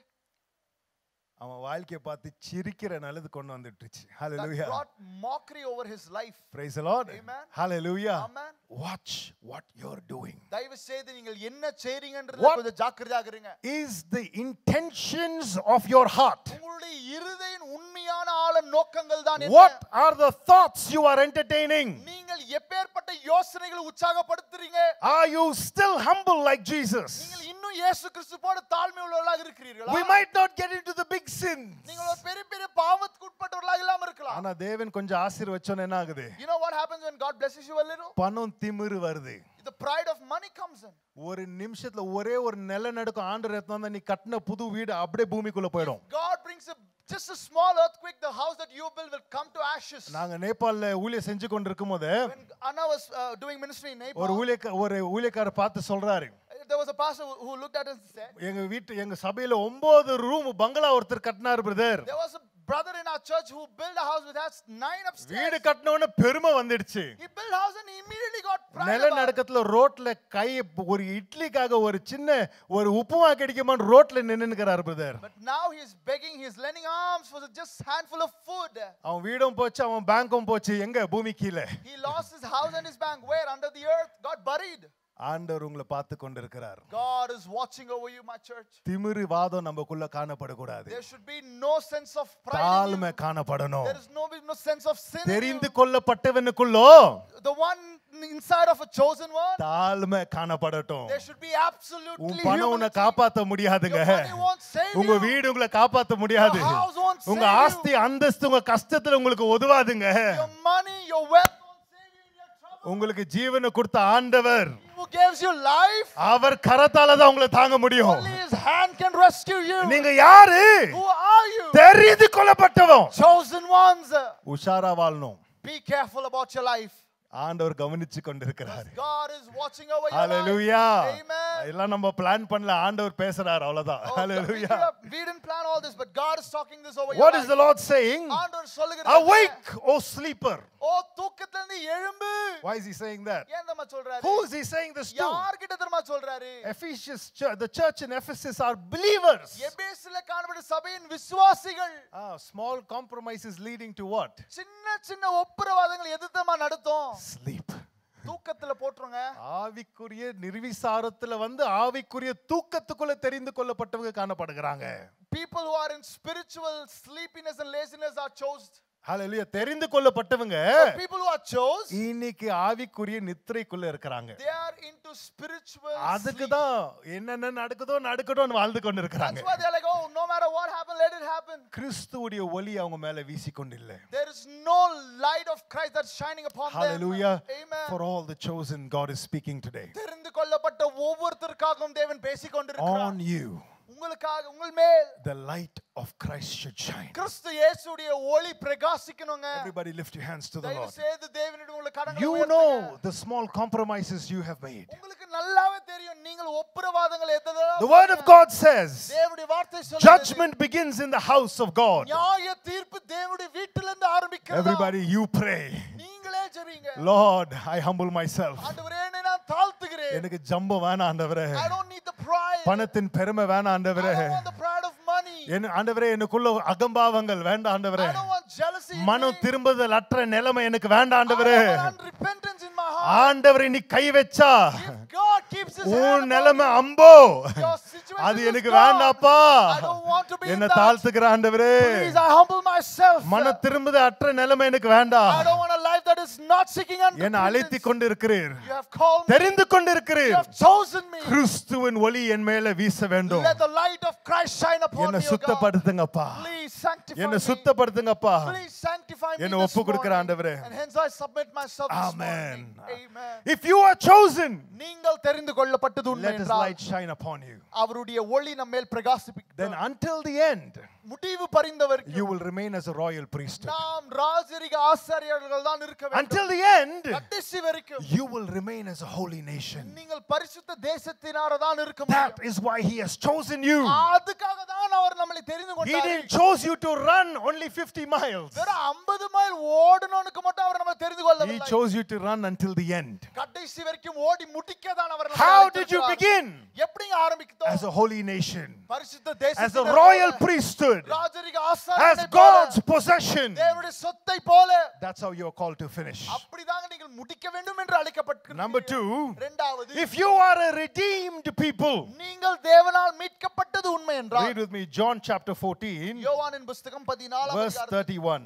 அவன் வாழ்க்கையை பார்த்து சிரிக்கிற நல்லது கொண்டு வந்துட்டுச்சு. That Hallelujah. brought mockery over his life. Praise the Lord. Amen. Hallelujah. Amen. Watch what you're doing. தயவு செய்து நீங்கள் என்ன செய்றீங்கன்றத What? கொஞ்சம் ஜாக்கிரதையாக இருங்க. Is the intentions of your heart? உங்களுடைய இருதயின் உண்மையான ஆழ நோக்கங்கள் தான் என்ன? What are the thoughts you are entertaining? நீங்கள் எப்பேற்பட்ட யோசனைகளை உற்சாகப்படுத்துறீங்க? Are you still humble like Jesus? நீங்கள் இன்னும் இயேசு கிறிஸ்து போல தாழ்மை உள்ளவர்களாக இருக்கிறீர்களா? We might not get into the big sins. நீங்கள் ஒரு பெரிய பெரிய பாவத்துக்கு உட்பட்டவர்களாக இல்லாம இருக்கலாம். ஆனா தேவன் கொஞ்சம் ஆசீர்வச்சோன்னு என்ன ஆகுது? You know what happens when God blesses you a little? பணம் திமிரு வருது. The pride of money comes in. ஒரு நிமிஷத்துல ஒரே ஒரு நிலநடுக்கம் ஆண்டவர் எடுத்து நீ கட்டின புது வீடு அப்படியே பூமிக்குள்ள போயிடும். God brings just a small earthquake, the house that you built will come to ashes. நாங்க நேபாள்ல ஊழியம் செஞ்சு கொண்டிருக்கும்போது When Anna was doing ministry in Nepal, ஒரு ஊழியக்காரர் பார்த்து சொல்றாரு, there was a pastor who looked at us and said, எங்க சபையில 9 ரூம் பங்களா ஒருத்தர் கட்டினார் brother. there was a brother in our church who built a house which has 9 upstairs. வீடு கட்டினவன பெருமை வந்துடுச்சு. He built house and he immediately got pride. நிலநடுக்கத்துல ரோட்ல கை ஒரு இட்லிக்காக ஒரு சின்ன ஒரு உப்புமா கிடைக்குமான்னு ரோட்ல நின்னுக்கிறார் brother. But now he is begging, he is lending arms for just handful of food. அவன் வீடும் போச்சு, அவன் பேங்க்கும் போச்சு. எங்க? பூமி கீழே. He lost his house and his bank. Where? Under the earth. Got buried. ஆண்டவர் உங்களை பார்த்து கொண்டிருக்கிறார். God is watching over you, my church. திமிரு வாதம் நமக்குள்ள காணப்படக்கூடாது. There should be no sense of pride in தாழ்மை you. காணப்படணும். There is no sense of sin in தெரிந்து you. கொள்ளப்பட்டவனுக்குள்ளோ The one inside of a chosen one, தாழ்மை காணப்படட்டும். there should be absolutely உன் பணம் உன்னை humility. காப்பாத்த முடியாதுங்க. Your money won't save உங்க you. வீடு உங்களை காப்பாத்த முடியாது. Your house won't உங்க save you. ஆஸ்தி அந்தஸ்து உங்க கஷ்டத்துல உங்களுக்கு உதவாதுங்க. Your money, your wealth won't save you in your trouble. உங்களுக்கு ஜீவனை கொடுத்த ஆண்டவர் Who gives you life? அவர் கரத்தால தான் உங்களை தாங்க முடியும். Only his hand can rescue you. நீங்க யாரு? Who are you? தெரிந்து கொள்ளப்பட்டவன். Chosen ones. உஷாரா வாழணும். Be careful about your life. ஆண்டவர் கவனிச்சு கொண்டிருக்கிறார். God is watching over your hallelujah. life. Amen. எல்லாம் நம்ம பிளான் பண்ணல, ஆண்டவர் பேசுறார் அவ்வளவுதான். Oh, hallelujah. we didn't plan all this, but God is talking this over your What life. is the Lord saying? ஆண்டவர் சொல்லுகிறார், Awake, O sleeper. ஓ தூக்கத்திலிருந்து எழும்பு. Why is he saying that? ஏன் நம்ம சொல்றாரு? Who is he saying this to? யார் கிட்ட தெரியுமா சொல்றாரு? Ephesians church, the church in Ephesus are believers. எபேசுல காணப்பட்ட சபையின் விசுவாசிகள். Small compromises leading to what? சின்ன சின்ன ஒப்புரவாதங்கள் எதுதமா நடத்தும்? Sleep. தூக்கத்துல போட்டுருங்க. ஆவிக்குரிய நிர்விசாரத்துல வந்து ஆவிக்குரிய தூக்கத்துக்குள்ள தெரிந்து கொள்ளப்பட்டவங்க காணப்படுகிறாங்க. People who are in spiritual sleepiness and laziness are chosen. ஹalleluya. தெரிந்து கொள்ளப்பட்டவங்க People who are chosen, இன்னைக்கு ஆவிக்குரிய நித்திரைக்குள்ள இருக்காங்க. they are into spiritual அதுக்கு sleep. தான் என்னென்ன நடக்குதோ நடக்கட்டும்னு வாழ்ந்து கொண்டு இருக்காங்க. That's why they are like, oh, no matter what happens, let it happen. கிறிஸ்துவுடைய ஒளி அவங்க மேல வீசிக்கொண்டில்லை. There is no light of Christ that's shining upon Hallelujah. them. Amen. For all the chosen, God is speaking today. தெரிந்து கொள்ளப்பட்ட ஒவ்வொருத்தருக்காகவும் தேவன் பேசிக் கொண்டிருக்கிறார். On you, உங்களுக்காக, உங்கள் மேல் the light of Christ should shine. கிறிஸ்து இயேசுவுடைய ஒளி பிரகாசிக்கணுங்க. Everybody lift your hands to the தயவு Lord. செய்து தேவனிடம் உள்ள கரங்களை You உயர்த்துங்க. know the small compromises you have made. உங்களுக்கு நல்லாவே தெரியும் நீங்கள் ஒப்புரவாதங்களை எதெல்லாம். The word of God says, தேவனுடைய வார்த்தை சொல்லுது. judgment begins in the house of God. நியாய தீர்ப்பு தேவனுடைய வீட்டிலிருந்து ஆரம்பிக்கிறது. Everybody, you pray. நீங்களே ஜெபிங்க. Lord, I humble myself. ஆண்டவரே, என்னை நான் தாழ்த்துகிறேன். எனக்கு ஜம்பம் வேணாம் ஆண்டவரே. I don't need the pride. பணத்தின் பெருமை வேணாம் ஆண்டவரே. I don't want the pride of money. ஆண்டவரே, எனக்குள்ள அகம்பாவங்கள் வேண்டாம் ஆண்டவரே. I don't want jealousy in மனம் me. திரும்புதல் அற்ற நிலைமை எனக்கு வேண்டாம் ஆண்டவரே. I don't want unrepentance in my heart. ஆண்டவரே, நீ கை வச்சா If God keeps his hand உன் upon நிலைமை you, அம்போ your situation அது is எனக்கு gone. வேண்டாப்பா. I don't want to be in என்ன that. தாழ்த்துக்கிற ஆண்டவரே. Please, I humble myself. மன திரும்புத அற்ற நிலைமை எனக்கு வேண்டாம். I don't want a life that is not seeking என்னை அழைத்து unrepentance. கொண்டு இருக்கிறீர், You have called me. தெரிந்து கொண்டு You இருக்கிறீர். have chosen me. கிறிஸ்துவின் ஒளி என் மேல வீச வேண்டும். Let the light of Christ shine upon என்னை me, O God. சுத்தப்படுத்துங்கப்பா. Please sanctify என்னை me. சுத்தப்படுத்துங்கப்பா. Please sanctify me என்னை this ஒப்பு கொடுக்கிற morning. ஆண்டவரே. And hence I submit myself this Amen. morning. Amen. If you are chosen, நீங்கள் தெரிந்து கொள்ளப்பட்டது உண்மை let his என்றால் light shine upon you. அவருடைய ஒளி நம்ம மேல் பிரகாசிப்பிக்கும். Then until the end, முடிவு பரிந்தவரைக்கும் you will remain as a royal priesthood. நாம் ராஜரிக ஆசாரியர்கள் தான் இருக்க வேண்டும். Until the end, கடைசி வரைக்கும் you will remain as a holy nation. நீங்கள் பரிசுத்த தேசத்தினார தான் இருக்க That முடியும். is why he has chosen you. அதுக்காக தான் அவர் நம்மை தெரிந்து He கொண்டார். didn't choose you to run only 50 miles. வெறும் 50 மைல் ஓடணும்னுக்கு மட்டும் அவர் நம்மை தெரிந்து He கொள்ளவில்லை. chose you to run until the end. கடைசி வரைக்கும் ஓடி முடிக்க தான் அவர் நம்மை How did you அழைத்திருக்கிறார். begin? எப்படி ஆரம்பித்தோம்? As a holy nation, பரிசுத்த as a தேசத்தினர் royal போல, priesthood, ராஜரிக as ஆசாரியர்களைப் God's போல, possession. தேவனுடைய சொத்தை போல. That's how you're called to finish. அப்படிதாங்க நீங்கள் முடிக்க வேண்டும் என்று அழைக்கப்பட்டிருக்கிறீர்கள். Number 2, இரண்டாவது, if you are a redeemed people, நீங்கள் தேவனால் மீட்கப்பட்டது உண்மை என்றால் read with me John chapter 14, யோவானின் புத்தகம் 14 verse 31.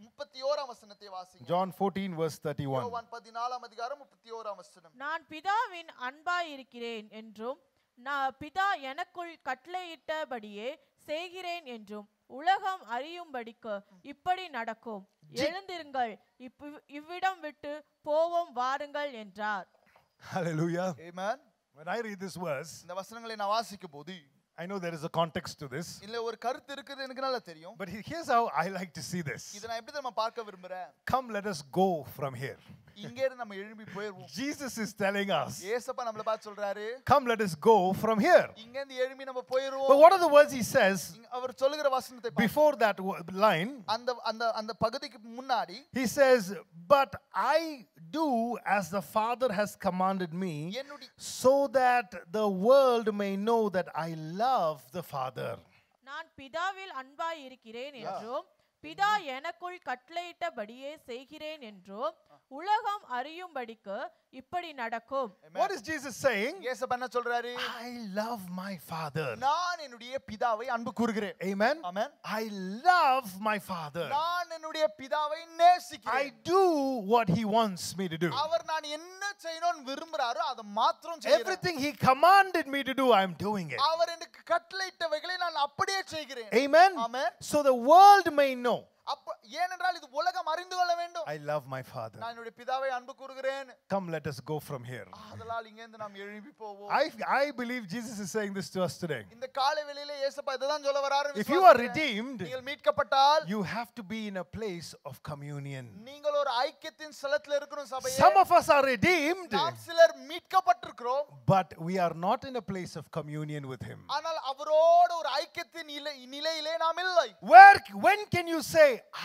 31 வசனத்தை வாசிங்க. John 14, verse 31. யோவான் 14 அதிகாரம் 31 வசனம். நான் பிதாவின் அன்பாய் இருக்கிறேன் என்றும் நான் பிதா எனக்குள் கட்டளையிட்டபடியே செய்கிறேன் என்றும் உலகம் அறியும்படிக்கு இப்படி நடக்கும். எழுந்திருங்கள், இவ்விடம் விட்டு போவோம் வாருங்கள் என்றார். Hallelujah. Amen. When I read this verse, இந்த வசனங்களை நான் வாசிக்கும் போது I know there is a context to this, இல்ல ஒரு கருத்து இருக்குது எனக்கு நல்லா தெரியும். but here's how I like to see this. இத நான் எப்படி நம்ம பார்க்க விரும்புறேன். Come, let us go from here. இங்க இருந்து நம்ம எழும்பி போயிடுவோம். Jesus is telling us, இயேசுப்பா நம்மள பார்த்து சொல்றாரு, come, let us go from here. இங்க இருந்து எழும்பி நம்ம But போயிடுவோம். what are the words he says அவர் சொல்லுகிற வசனத்தை பாருங்க. before that line? அந்த அந்த அந்த பகுதிக்கு முன்னாடி He says, but I do as the Father has commanded me, என்னுடைய so that the world may know that I love the Father. நான் பிதாவில் அன்பாய் இருக்கிறேன் என்றும் பிதா எனக்குள் கட்டளையிட்டபடியே செய்கிறேன் என்றும் உலகம் அறியும்படிக்கு இப்படி நடக்கும். What is Jesus saying? இயேசுப்பா என்ன சொல்றாரு? I love my Father. நான் என்னுடைய பிதாவை அன்பு கூறுகிறேன். Amen. Amen. I love my Father. நான் என்னுடைய பிதாவை நேசிக்கிறேன். I do what he wants me to do. அவர் நான் என்ன செய்யணும்னு விரும்புறாரோ அதை மாத்திரம் செய்கிறேன். Everything he commanded me to do, I'm doing it. அவர் எனக்கு கட்டளையிட்டவைகளை நான் அப்படியே செய்கிறேன். Amen. Amen. So the world may know. அப்ப ஏனென்றால் இது உலகம் அறிந்து கொள்ள வேண்டும். I love my Father. நான் என்னுடைய பிதாவை அன்பு கூறுகிறேன். Come, let us go from here. அதனால இங்க இருந்து நாம் எழும்பி போவோம். I believe Jesus is saying this to us today. இந்த காலை வேளையிலே இயேசுப்பா இததான் சொல்ல வராரு. If you are redeemed, நீங்கள் மீட்கப்பட்டால் you have to be in a place of communion. நீங்கள் ஒரு ஐக்கியத்தின் ஸ்தலத்தில் இருக்கணும் சபையே. Some of us are redeemed, நாம் சிலர் மீட்கப்பட்டிருக்கிறோம். but we are not in a place of communion with him. ஆனால் அவரோடு ஒரு ஐக்கியத்தின் நிலையிலே நாம் இல்லை. When can you say,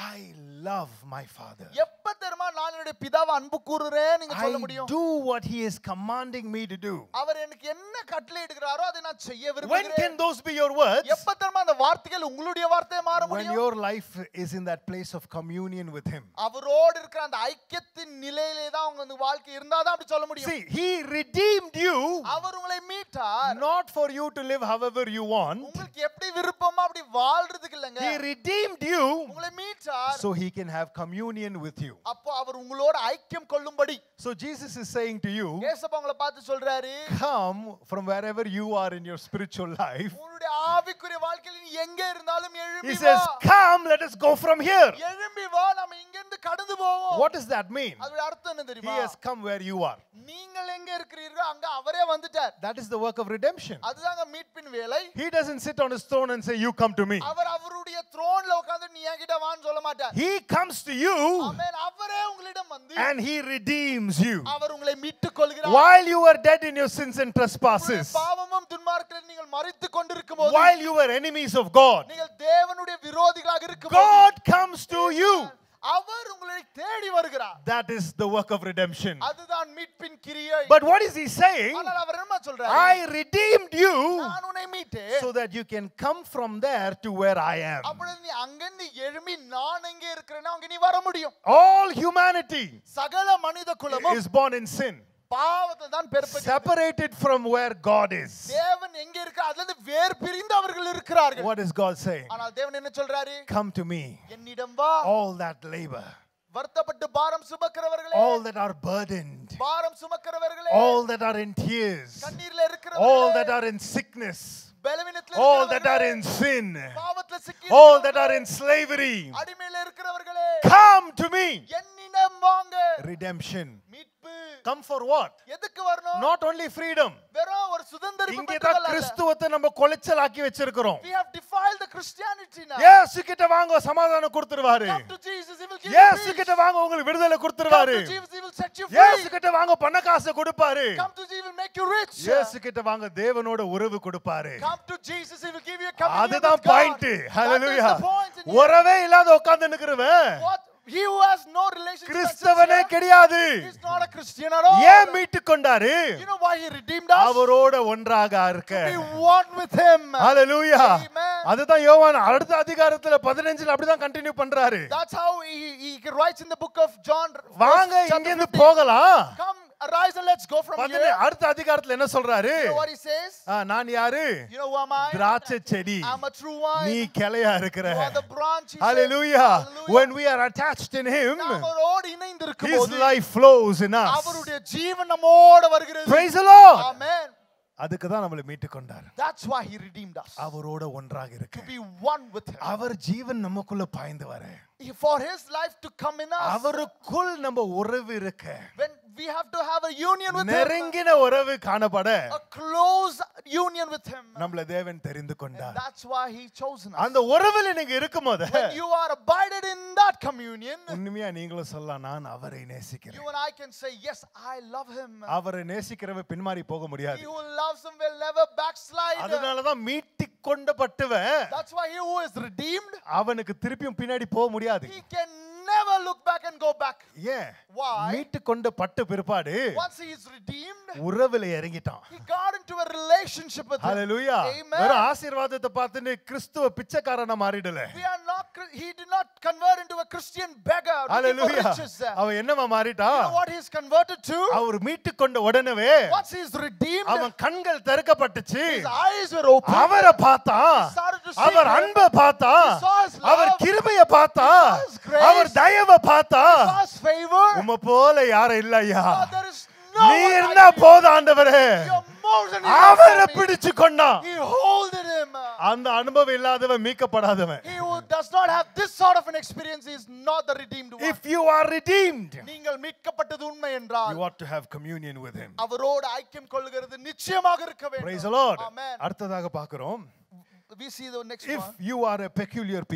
I love my Father. எப்ப தெரியுமா நான் என்னுடைய பிதாவை அன்பு கூறுறேன் நீங்க சொல்ல I முடியும்? do what He is commanding me to do. அவர் எனக்கு என்ன கட்டளை இடுகிறாரோ அதை நான் செய்ய When விரும்புகிறேன். can those be your words? எப்ப தெரியுமா அந்த வார்த்தைகள் உங்களுடைய வார்த்தையா மாற When முடியும்? your life is in that place of communion with Him. அவரோடு இருக்கிற அந்த ஐக்கியத்தின் நிலையிலே தான் உங்க வாழ்க்கை இருந்தாதான் அப்படி சொல்ல முடியும். See, He redeemed you அவர் உங்களை மீட்டார். not for you to live however you want. உங்களுக்கு எப்படி விருப்பமோ அப்படி வாழ்றதுக்கு இல்லங்க. He redeemed you உங்களை மீட்டார். so He can have communion with you. அப்போ அவர் உங்களோட ஐக்கியம் கொள்ளும்படி. So Jesus is saying to you, இயேசுப்பா உங்களை பார்த்து சொல்றாரு, come from wherever you are in your spiritual life. உங்களுடைய ஆவிக்குரிய வாழ்க்கையில நீ எங்க இருந்தாலும் He எழும்பி says, வா. come, let us go from here. எழும்பி வா, நாம இங்க இருந்து கடந்து போவோம். What does that mean? அதோட அர்த்தம் என்ன He தெரியுமா? has come where you are. நீங்கள் எங்க இருக்கிறீர்களோ அங்க அவரே வந்துட்டார். That is the work of redemption. அதுதாங்க மீட்பின் வேலை. He doesn't sit on his throne and say, you come to me. அவர் அவருடைய த்ரோன்ல உட்கார்ந்து நீ என்கிட்ட வான்னு சொல்ல மாட்டார். He comes to you ஆமென். அவரே உங்களிடம் வந்து and He redeems you. அவர் உங்களை மீட்டுக் கொள்கிறார். While you were dead in your sins and trespasses, பாவமும் துன்மார்க்கத்திலும் நீங்கள் மரித்துக் கொண்டிருக்கும்போது, while you were enemies of God, நீங்கள் தேவனுடைய விரோதிகளாக இருக்கும்போது, God comes to you. அவர் உங்களை தேடி வருகிறார். That is the work of redemption. அதுதான் மீட்பின் கிரியை. But what is He saying? ஆனால் அவர் என்ன சொல்றார்? I redeemed you நான் உன்னை மீட்டேன். so that you can come from there to where I am. அப்பொழுது நீ அங்கிருந்து எழும்பி நான் எங்கே இருக்கிறேனோ அங்க நீ வர முடியும். All humanity சகல மனித குலமும் is born in sin, பாவத்தில் தான் பிறப்பது. separated from where God is. தேவன் எங்கே இருக்கிறார்? அதிலிருந்து வேர் பிரிந்து அவர்கள் இருக்கிறார்கள். What is God saying? ஆனால் தேவன் என்ன சொல்றாரு? Come to me, என்னிடம் வா. all that labor, வருத்தப்பட்டு பாரம் சுமக்கிறவர்களே, all that are burdened, பாரம் சுமக்கிறவர்களே, all that are in tears, கண்ணீர்ல all இருக்கிறவர்களே, that are in sickness, பலவீனத்தில all that are இருக்கிறவர்களே, in sin, பாவத்தில் சிக்கி all that are in slavery, அடிமையில இருக்கிறவர்களே, come to me. என்னிடம் வாங்க. Redemption. மீட்பு. Come for what? எதுக்கு வரணும்? Not only freedom. வெறும் ஒரு சுதந்திரம் இங்கே தான் கிறிஸ்துவத்தை நம்ம கொலைச்சலாக்கி வச்சிருக்கிறோம். We have defiled the Christianity now. இயேசு கிட்ட வாங்க சமாதானம் கொடுத்துருவாரு. Come to Jesus, he will give you இயேசு peace. கிட்ட வாங்க உங்களுக்கு விடுதலை Come கொடுத்துருவாரு. to Jesus, he will set you இயேசு free. கிட்ட வாங்க பண காசு கொடுப்பாரு. Come to Jesus, he will make you rich. இயேசு கிட்ட வாங்க தேவனோட உறவு கொடுப்பாரு. Come to Jesus, he will give you a communion with அதுதான் God. பாயிண்ட். ஹalleluya. That is the point in here. உறவே இல்லாத உட்கார்ந்து நிக்கிறவன் What? He who has no relationship கிறிஸ்தவனே கிடையாது. is not a Christian at all. ஏன் மீட்டு கொண்டாரு? You know why he redeemed us? அவரோட ஒன்றாக இருக்க. Be one with him. Hallelujah. Amen. அதுதான் யோவான் அடுத்த அதிகாரத்துல 15ல அப்படிதான் கண்டினியூ பண்றாரு. That's how he writes in the book of John. வாங்க இங்க இருந்து போகலாம். Come, arise and let's go from here. அடுத்த அதிகாரத்துல என்ன சொல்றாரு? You know what he says? நான் யாரு? You know who am I? திராட்சை செடி. I'm a true vine. நீ கிளையா இருக்கிற. You are the branch. He Hallelujah. says. Hallelujah. When we are attached in Him, அவரோடு இணைந்து His இருக்கும்போது life flows in us. அவருடைய ஜீவன் நம்மோடு வருகிறது. Praise the Lord. Amen. அதுக்கு தான் நம்மளை மீட்டு கொண்டார். That's why he redeemed us. அவரோட ஒன்றாக இருக்க. To be one with him. அவர் ஜீவன் நமக்குள்ள பாய்ந்து வர. For his life to come in us. அவருக்குள் நம்ம உறவு இருக்க. When we have to have a union with him. நெருங்கின உறவு காணப்பட. A close union with him. நம்மளை தேவன் தெரிந்து கொண்டார். And that's why he chosen us. அந்த உறவுல நீங்க இருக்கும்போது When you are abided in that communion, உண்மையா நீங்களும் சொல்லலாம் நான் அவரை நேசிக்கிறேன். you and I can say, yes, I love him. அவரை நேசிக்கிறவன் பின்மாறி போக He முடியாது. who loves him will never backslide. அதனால தான் மீட்டு கொண்டப்பட்டவன் That's why he who is redeemed, அவனுக்கு திருப்பியும் பின்னாடி போக முடியாது. he can never look back and go back. ஏன்? Why? மீட்டு கொண்ட பட்டு பிற்பாடு Once he is redeemed, உறவுல இறங்கிட்டான். he got into a relationship with him. Hallelujah. Amen. வேற ஆசீர்வாதத்தை பார்த்துட்டு கிறிஸ்துவ பிச்சைக்காரனா மாறிடல. We are not. He did not convert into a Christian beggar. looking for hallelujah. riches. அவன் என்னமா மாறிட்டா? You know what he is converted to? அவர் மீட்டு கொண்ட உடனே Once he is redeemed, அவன் கண்கள் திறக்கப்பட்டுச்சு. his eyes were open. அவரை பார்த்தான். He started to see our him. அன்பை பார்த்தான். He saw his love. அவர் கிருபையை பார்த்தான். He saw his grace. அவர் தயவை பார்த்தான். He saw his favor. உம்மை போல யாரும் இல்லையா? God, there is no நீ one இருந்தா like you. போதும் ஆண்டவரே. You're more than அவரை enough for me. பிடிச்சு கொண்டான். He holded him. அந்த அனுபவம் இல்லாதவன் மீட்கப்படாதவன். He who does not have this sort of an experience is not the redeemed one. If you are redeemed, நீங்கள் மீட்கப்பட்டது உண்மை என்றால் you ought to have communion with Him. அவரோடு ஐக்கியம் கொள்கிறது நிச்சயமாக இருக்க வேண்டும். Praise the Lord. Amen. அடுத்ததாக பார்க்கிறோம். We see the next If one. you are a peculiar people,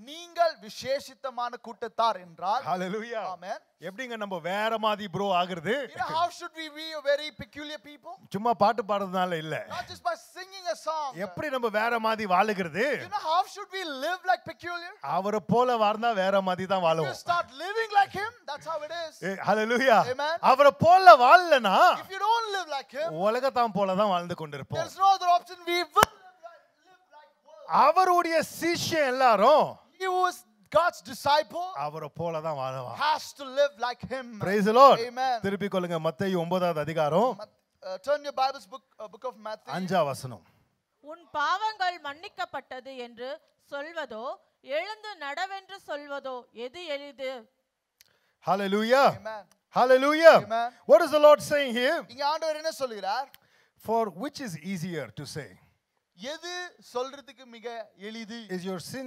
நீங்கள் விசேஷித்தமான கூட்டத்தார் என்றால் Hallelujah. Amen. எப்படிங்க நம்ம வேற மாதிரி ப்ரோ ஆகுறது? You know how should we be a very peculiar people? சும்மா பாட்டு பாடுறதுனால இல்ல. Not just by singing a song. எப்படி நம்ம வேற மாதிரி வாழுகிறது? You know how should we live like peculiar? அவரை போல வாழ்ந்தா வேற மாதிரி தான் You வாழுவோம். start living like him, that's how it is. Hallelujah. Amen. அவரை போல வாழலனா If you don't live like him, உலகத்தான் போல தான் வாழ்ந்து கொண்டிருப்போம். there's no other option. We will live like world. அவருடைய சிஷ்யன் எல்லாரும் He who is God's disciple அவரை போல தான் வாழுவான். has to live like him. Praise the Lord. Amen. திருப்பி கொள்ளுங்க மத்தேயு 9வது அதிகாரம் Turn your Bibles book of Matthew. 5ஆம் வசனம். உன் பாவங்கள் மன்னிக்கப்பட்டது என்று சொல்வதோ எழுந்து நடவென்று சொல்வதோ எது எளிது? Hallelujah. Amen. Hallelujah. Amen. What is the Lord saying here? இங்க ஆண்டவர் என்ன சொல்கிறார்? For which is easier to say? எது சொல்றதுக்கு மிக எளிது? Is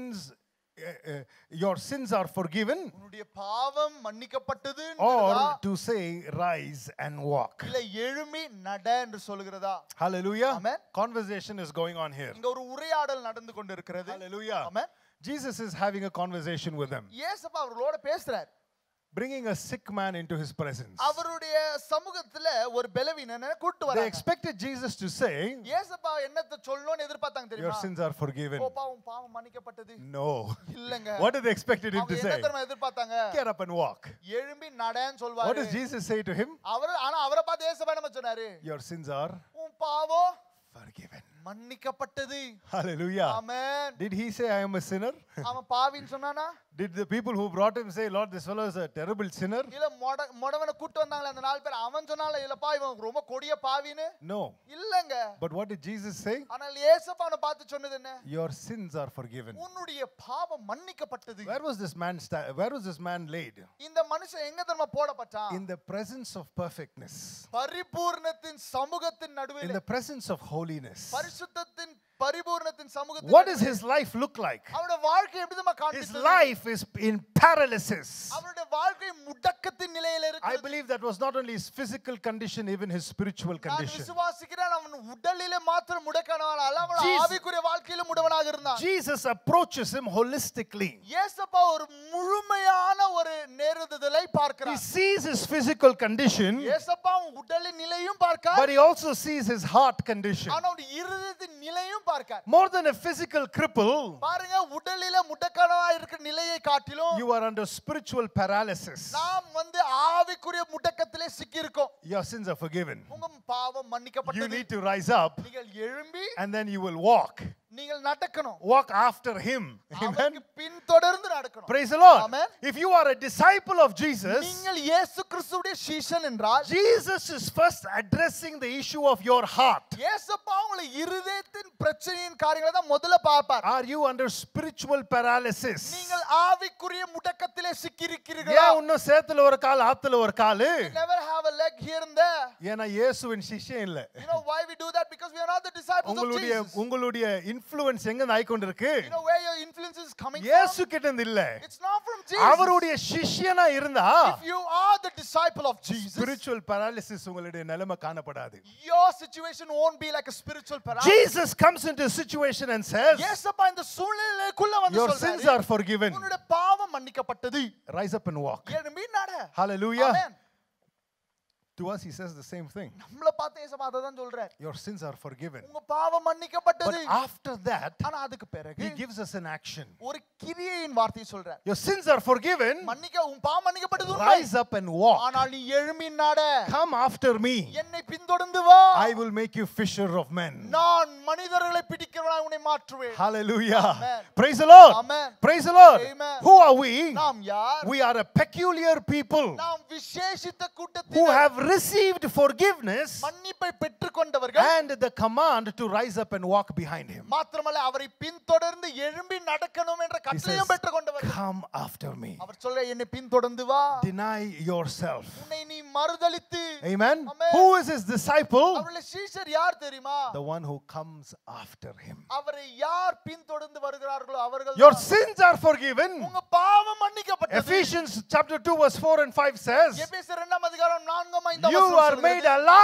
your sins are forgiven, உன்னுடைய பாவம் மன்னிக்கப்பட்டது or to say rise and walk? இல்ல எழும்பி நட என்று சொல்கிறதா? Hallelujah. Amen. Conversation is going on here. இங்க ஒரு உரையாடல் நடந்து கொண்டிருக்கிறது. Hallelujah. Amen. Jesus is having a conversation with them, இயேசுப்பா அவர்களோட பேசுறார். bringing a sick man into his presence. அவருடைய சமூகத்துல ஒரு பலவீனனை கூட்டி They வராங்க. expected Jesus to say, இயேசுப்பா என்னத்த சொல்லணும்னு எதிர்பார்த்தாங்க your தெரியுமா? sins are forgiven. ஓ பாவம் பாவம் மன்னிக்கப்பட்டது. No. இல்லங்க. What did they expected him அவங்க to என்ன say? தெரியுமா எதிர்பார்த்தாங்க? Get up and walk. எழும்பி நடன்னு What சொல்வாரு. does Jesus say to him? ஆனா அவரை பார்த்து இயேசுப்பா என்ன சொன்னாரு? Your sins are உன் பாவம் forgiven. மன்னிக்கப்பட்டது. Hallelujah. Amen. Did he say I am a sinner? அவன் பாவின்னு சொன்னானா? Did the people who brought him say, Lord, this fellow is a terrible sinner? இல்ல மொடவனை கூட்டி வந்தாங்களே அந்த 4 பேர் அவன் சொன்னால இல்லப்பா இவன் ரொம்ப கொடிய பாவின்னு? No. இல்லங்க. But what did Jesus say? ஆனால் இயேசுப்பா அவனை பார்த்து சொன்னது என்ன? Your sins are forgiven. உன்னுடைய பாவம் மன்னிக்கப்பட்டது. Where was this man laid? இந்த மனுஷன் எங்க தெரியுமா போடப்பட்டான்? In the presence of perfectness. பரிபூர்ணத்தின் சமூகத்தின் In நடுவில். the presence of holiness. பரிசுத்தத்தின் பரிபூர்ணத்தின் சமூகத்தின் What does his life look like? அவருடைய வாழ்க்கை எப்படி தெரியுமா His காண்பித்தது? life is in paralysis. அவருடைய வாழ்க்கை முடக்கத்தின் நிலையில I இருக்கிறது. believe that was not only his physical condition, even his spiritual நான் condition. விசுவாசிக்கிறேன் அவன் உடலிலே மாத்திரம் முடக்கனான அல்ல அவன் Jesus- ஆவிக்குரிய வாழ்க்கையில முடவனாக இருந்தான். Jesus approaches him holistically. இயேசுப்பா ஒரு முழுமையான ஒரு நேருதலை He பார்க்கிறார். sees his physical condition, இயேசுப்பா உடலின் நிலையும் பார்க்கிறார். but he also sees his heart condition. ஆனா அவருடைய இருதயத்தின் நிலையும் பார்க்கிறார். More than a physical cripple, பாருங்க உடலில முடக்கனாக இருக்கிற நிலையை காட்டிலும் you are under spiritual paralysis. நாம் ஆவிக்குரிய முடக்கத்திலே சிக்கி இருக்கோம். Your sins are forgiven. உங்க பாவம் You மன்னிக்கப்பட்டது. need to rise up நீங்கள் எழும்பி and then you will walk. நீங்கள் நடக்கணும். Walk after him. அவருக்கு Amen. பின்தொடர்ந்து நடக்கணும். Praise the Lord. Amen. If you are a disciple of Jesus, நீங்கள் இயேசு கிறிஸ்துவுடைய சீஷன் என்றால் Jesus is first addressing the issue of your heart. இயேசுப்பா உங்களை இருதயத்தின் பிரச்சனையின் காரியங்களை தான் முதல்ல பார்ப்பார். Are you under spiritual paralysis? நீங்கள் ஆவிக்குரிய முடக்கத்திலே சிக்கி இருக்கிறீர்களா? ஏன் இன்னும் சேத்துல ஒரு கால் ஆத்துல ஒரு காலு? Never have a leg here and there. ஏன்னா இயேசுவின் சிஷ்யன் இல்ல. You know why we do that? Because we are not the disciples of Jesus. உங்களுடைய இன்ஃப்ளூயன்ஸ் எங்க ஆயிக்கொண்டிருக்கு? You know where your influence is coming இயேசு from? கிட்ட இருந்து இல்ல. It's not from Jesus. அவருடைய சிஷ்யனா இருந்தா If you are the disciple of Jesus, spiritual paralysis உங்களுடைய நிலைமை காணப்படாது. your situation won't be like a spiritual paralysis. Jesus comes into a situation and says, இயேசுப்பா இந்த சூழ்நிலைக்குள்ள வந்து your சொல்றாரு, sins are forgiven. உன்னுடைய பாவம் மன்னிக்கப்பட்டது. Rise up and walk. எழும்பி நட. Hallelujah. Amen. To us he says the same thing. நம்மள பார்த்து இயேசுப்பா அதான் சொல்றார். Your sins are forgiven. உங்க பாவம் But மன்னிக்கப்பட்டது. after that, ஆனா அதுக்கு பிறகு he gives us an action. ஒரு கிரியையின் வார்த்தையை சொல்றார். Your sins are forgiven. உன் பாவம் மன்னிக்கப்பட்டது உண்மை. Rise up and walk. ஆனால் நீ எழும்பி நட. Come after me. என்னை பின்தொடர்ந்து வா. I will make you fisher of men. நான் மனிதர்களை பிடிக்கிறவனாய் உன்னை மாற்றுவேன். Hallelujah. Amen. Praise the Lord. Amen. Praise the Lord. Amen. Who are we? நாம் யார்? We are a peculiar people நாம் விசேஷித்த who கூட்டத்தினர். have received forgiveness மன்னிப்பை பெற்றுக்கொண்டவர்கள். and the command to rise up and walk behind him. மாத்திரமல்ல அவரை பின்தொடர்ந்து எழும்பி நடக்கணும் என்ற He says, கட்டளையும் பெற்றுக்கொண்டவர்கள். come after me. அவர் சொல்ற என்னை பின்தொடர்ந்து வா. Deny yourself. உன்னை நீ மறுதலித்து. Amen. Amen. Who is his disciple? அவருடைய சீஷர் யார் தெரியுமா? The one who comes after him. அவரை யார் பின்தொடர்ந்து வருகிறார்களோ அவர்கள் Your sins are forgiven. உங்க பாவம் மன்னிக்கப்பட்டது. Ephesians chapter 2 verse 4 and 5 says, எபேசியர் 2 அதிகாரம் 4 5 you are made alive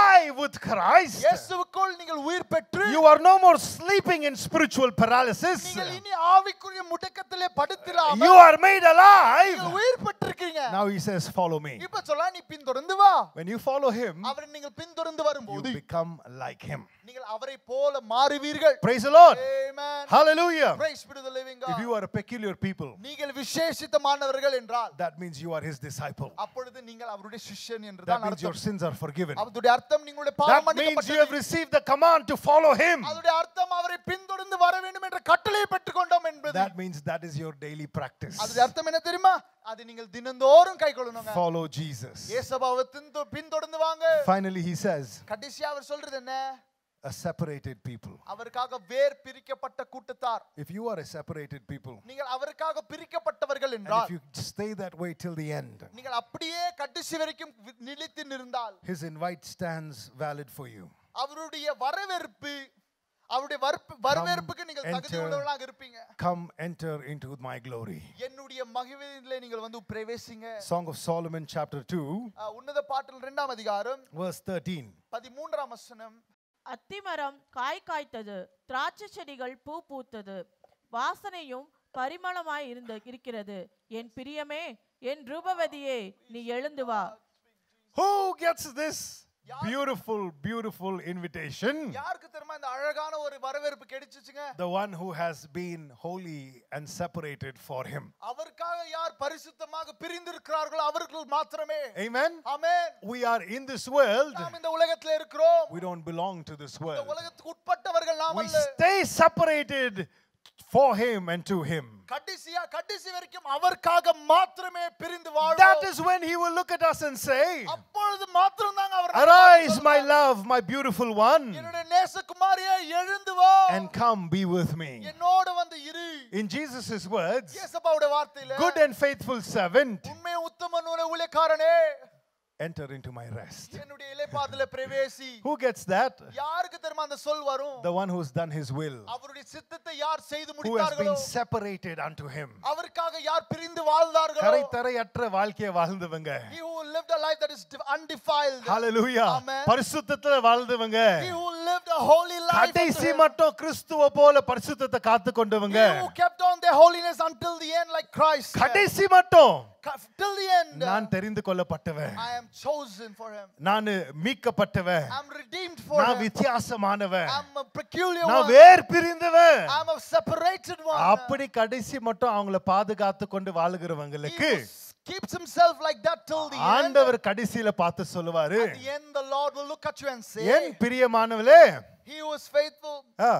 with Christ, இயேசுவுக்குள் நீங்கள் உயிர் பெற்று you are no more sleeping in spiritual paralysis. நீங்கள் இனி ஆவிக்குரிய முடக்கத்திலே படுத்திராமல் You are made alive. நீங்கள் உயிர் பெற்றிருக்கீங்க. Now he says, follow me. இப்ப சொல்ல நீ பின்தொடர்ந்து வா. When you follow him, அவரை நீங்கள் பின்தொடர்ந்து you வரும்போது become like him. நீங்கள் அவரை போல மாறுவீர்கள். Praise the Lord. Amen. Hallelujah. Praise be to the living God. If you are a peculiar people, நீங்கள் விசேஷித்தமானவர்கள் என்றால் that means you are his disciple. அப்பொழுது நீங்கள் அவருடைய சிஷ்யன் என்று That தான் means your அர்த்தம். sins are forgiven. அவருடைய அர்த்தம் நீங்களுடைய பாவம் That means you have மன்னிக்கப்பட்டது. received the command to follow him. அவருடைய அர்த்தம் அவரை பின்தொடர்ந்து வர வேண்டும் என்ற கட்டளையை பெற்றுக்கொண்டோம் என்பது. That means that is your daily practice. அதோட அர்த்தம் என்ன தெரியுமா? அது நீங்கள் தினந்தோறும் கைக்கொள்ளணுங்க. Follow Jesus. இயேசுவை பின்தொடர்ந்து வாங்க. Finally he says, கடைசியா அவர் சொல்றது என்ன? a separated people. அவருக்காக வேர் பிரிக்கப்பட்ட கூட்டத்தார். If you are a separated people, நீங்கள் அவருக்காக பிரிக்கப்பட்டவர்கள் and என்றால் if you stay that way till the end, நீங்கள் அப்படியே கடைசி வரைக்கும் நிலைத்து நின்றால் his invite stands valid for you. அவருடைய வரவேற்பு அவருடைய வரவேற்புக்கு நீங்கள் தகுதி உள்ளவர்களாக இருப்பீங்க. Come enter into my glory. என்னுடைய மகிமையிலே நீங்கள் வந்து பிரவேசிங்க. Song of Solomon chapter 2 உன்னத பாடல் 2ஆம் அதிகாரம் verse 13. 13ஆம் வசனம். அத்திமரம் காய் காய்த்தது, திராட்சை செடிகள் பூ பூத்தது, வாசனையும் பரிமளமாய் இருக்கிறது. என் பிரியமே, என் ரூபவதியே, நீ எழுந்து வா. Who gets this beautiful, beautiful invitation? யாருக்கு தெரியுமா இந்த அழகான ஒரு வரவேற்பு கிடைச்சுச்சுங்க? The one who has been holy and separated for him. அவருக்காக யார் பரிசுத்தமாக பிரிந்திருக்கிறார்களோ அவர்கள் மாத்திரமே. Amen. Amen. We are in this world. நாம் இந்த உலகத்தில் இருக்கிறோம். We don't belong to this இந்த world. உலகத்துக்கு உட்பட்டவர்கள் நாம் We அல்ல. stay separated for him and to him. கடைசி வரைக்கும் அவருக்காக மாத்திரமே பிரிந்து வாழ்வோம். That is when he will look at us and say, அப்பொழுது மாத்திரம் தான் அவர் arise my love, my beautiful one, என்னுடைய நேசகுமாரியே எழுந்து வா and come be with me. என்னோடு வந்து இரு. In Jesus' words, இயேசுவுடைய வார்த்தையிலே good and faithful servant, உண்மை உத்தம ஊழியக்காரனே enter into my rest. என்னுடைய இளைப்பாறுதலிலே பிரவேசி. Who gets that? யாருக்கு தெரியுமா அந்த சொல் வரும்? The one who has done his will, அவருடைய சித்தத்தை யார் செய்து who has முடித்தார்களோ, been separated unto him. அவருக்காக யார் பிரிந்து வாழ்ந்தார்களோ, கரைதரையற்ற வாழ்க்கையை வாழ்ந்தவங்க. he who lived a life that is undefiled. Hallelujah. Amen. பரிசுத்தத்துல வாழ்ந்தவங்க. He who lived a holy life. கடைசி மட்டும் கிறிஸ்துவ போல பரிசுத்தத்தை காத்து கொண்டவங்க. He who kept on their holiness until the end like Christ. கடைசி மட்டும் Till the end. நான் தெரிந்து கொள்ளப்பட்டவன். I am chosen for him. நான் மீட்கப்பட்டவன். I am redeemed for நான் him. வித்தியாசமானவன். I am a peculiar நான் one. Where பிரிந்தவன். I am a separated one. அப்படி கடைசி மட்டும் அவங்கள பாதுகாத்து கொண்டு வாழுகிறவங்களுக்கு He who keeps himself like that till the end. ஆண்டவர் கடைசியில பார்த்து சொல்லுவாரு, At the end the Lord will look at you and say, N Priyamanavale, he who is faithful.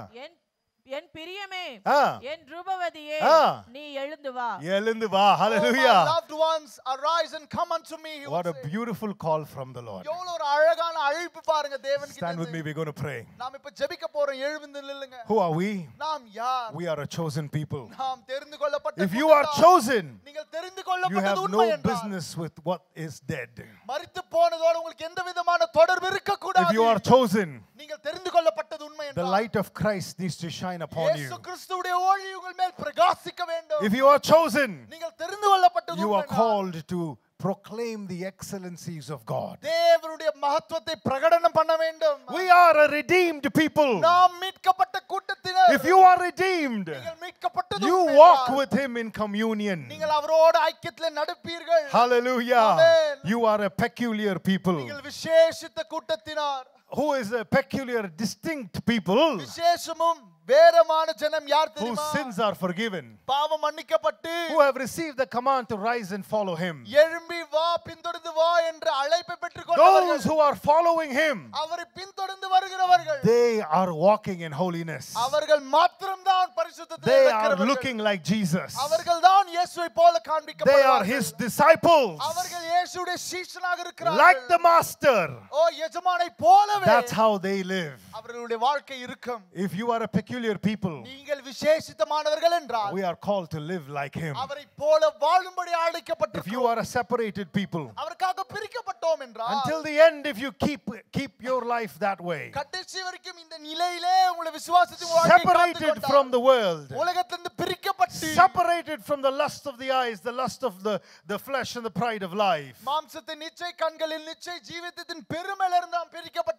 என் பிரியமே, ஆ. என் ரூபவதியே, ஆ. நீ எழுந்து வா. எழுந்து வா. Oh, Hallelujah. my loved ones, arise and come unto me. He What will a say. beautiful call from the Lord. எவ்வளவு ஒரு அழகான அழைப்பு பாருங்க தேவன் கிட்ட Stand with me, இருந்து. we're going to pray. நாம் இப்ப ஜெபிக்க போறோம். எழுந்து நில்லுங்க. Who are we? நாம் யார்? We are a chosen people. நாம் தெரிந்து கொள்ளப்பட்ட If you are கூட்டத்தார். chosen, நீங்கள் தெரிந்து you கொள்ளப்பட்டது have உண்மை no என்றால் business with what is dead. மரித்து போனதோடு உங்களுக்கு எந்த விதமான தொடர்பு இருக்க If கூடாது. you are chosen, நீங்கள் தெரிந்து கொள்ளப்பட்டது உண்மை the என்றால் light of Christ needs to shine upon you. இயேசு கிறிஸ்துவுடைய ஒளி உங்கள் மேல் பிரகாசிக்க வேண்டும். If you are chosen, நீங்கள் தெரிந்து கொள்ளப்பட்டது you உண்மை are என்றால் called to proclaim the excellencies of God. தேவனுடைய மகத்துவத்தை பிரகடனம் பண்ண வேண்டும். We are a redeemed people. நாம் மீட்கப்பட்ட கூட்டத்தினர். If you are redeemed, நீங்கள் மீட்கப்பட்டது you உண்மை walk என்றால் with him in communion. நீங்கள் அவரோடு ஐக்கியத்திலே நடப்பீர்கள். Hallelujah. Amen. You are a peculiar people. நீங்கள் விசேஷித்த கூட்டத்தினார். Who is a peculiar, distinct people விசேஷமும் வேறமான ஜனம் யார் whose தெரியுமா? sins are forgiven, பாவம் மன்னிக்கப்பட்டு who have received the command to rise and follow him. எழும்பி வா பின்தொடர்ந்து வா என்ற அழைப்பை பெற்றுக்கொண்டவர்கள். Those who are following him, அவரை பின்தொடர்ந்து வருகிறவர்கள். they are walking in holiness. அவர்கள் மாத்திரம்தான் பரிசுத்தத்திலே They are இருக்கிறவர்கள். looking like Jesus. அவர்கள்தான் இயேசுவை போல They are காண்பிக்கப்படுவார்கள். his disciples. அவர்கள் இயேசுவுடைய சீஷனாக இருக்கிறார்கள். Like the master. ஓ எஜமானை போலவே That's how they live. அவர்களுடைய வாழ்க்கை இருக்கும். If you are a peculiar people, நீங்கள் விசேஷித்தமானவர்கள் என்றால் we are called to live like him. அவரை போல வாழும்படி If you அழைக்கப்பட்டிருக்கிறோம். are a separated people, அவருக்காக பிரிக்கப்பட்டோம் என்றால் until the end, if you keep your life that way, கடைசி வரைக்கும் இந்த நிலையிலே உங்களுடைய விசுவாசத்தின் வாழ்க்கை separated from the world, உலகத்திலிருந்து பிரிக்கப்பட்டு separated from the lust of the eyes, the lust of the flesh and the pride of life, மாம்சத்தின் நிச்சை கண்களில் நிச்சை ஜீவிதத்தின் பெருமையிலிருந்து நாம் பிரிக்கப்பட்டிருந்தால்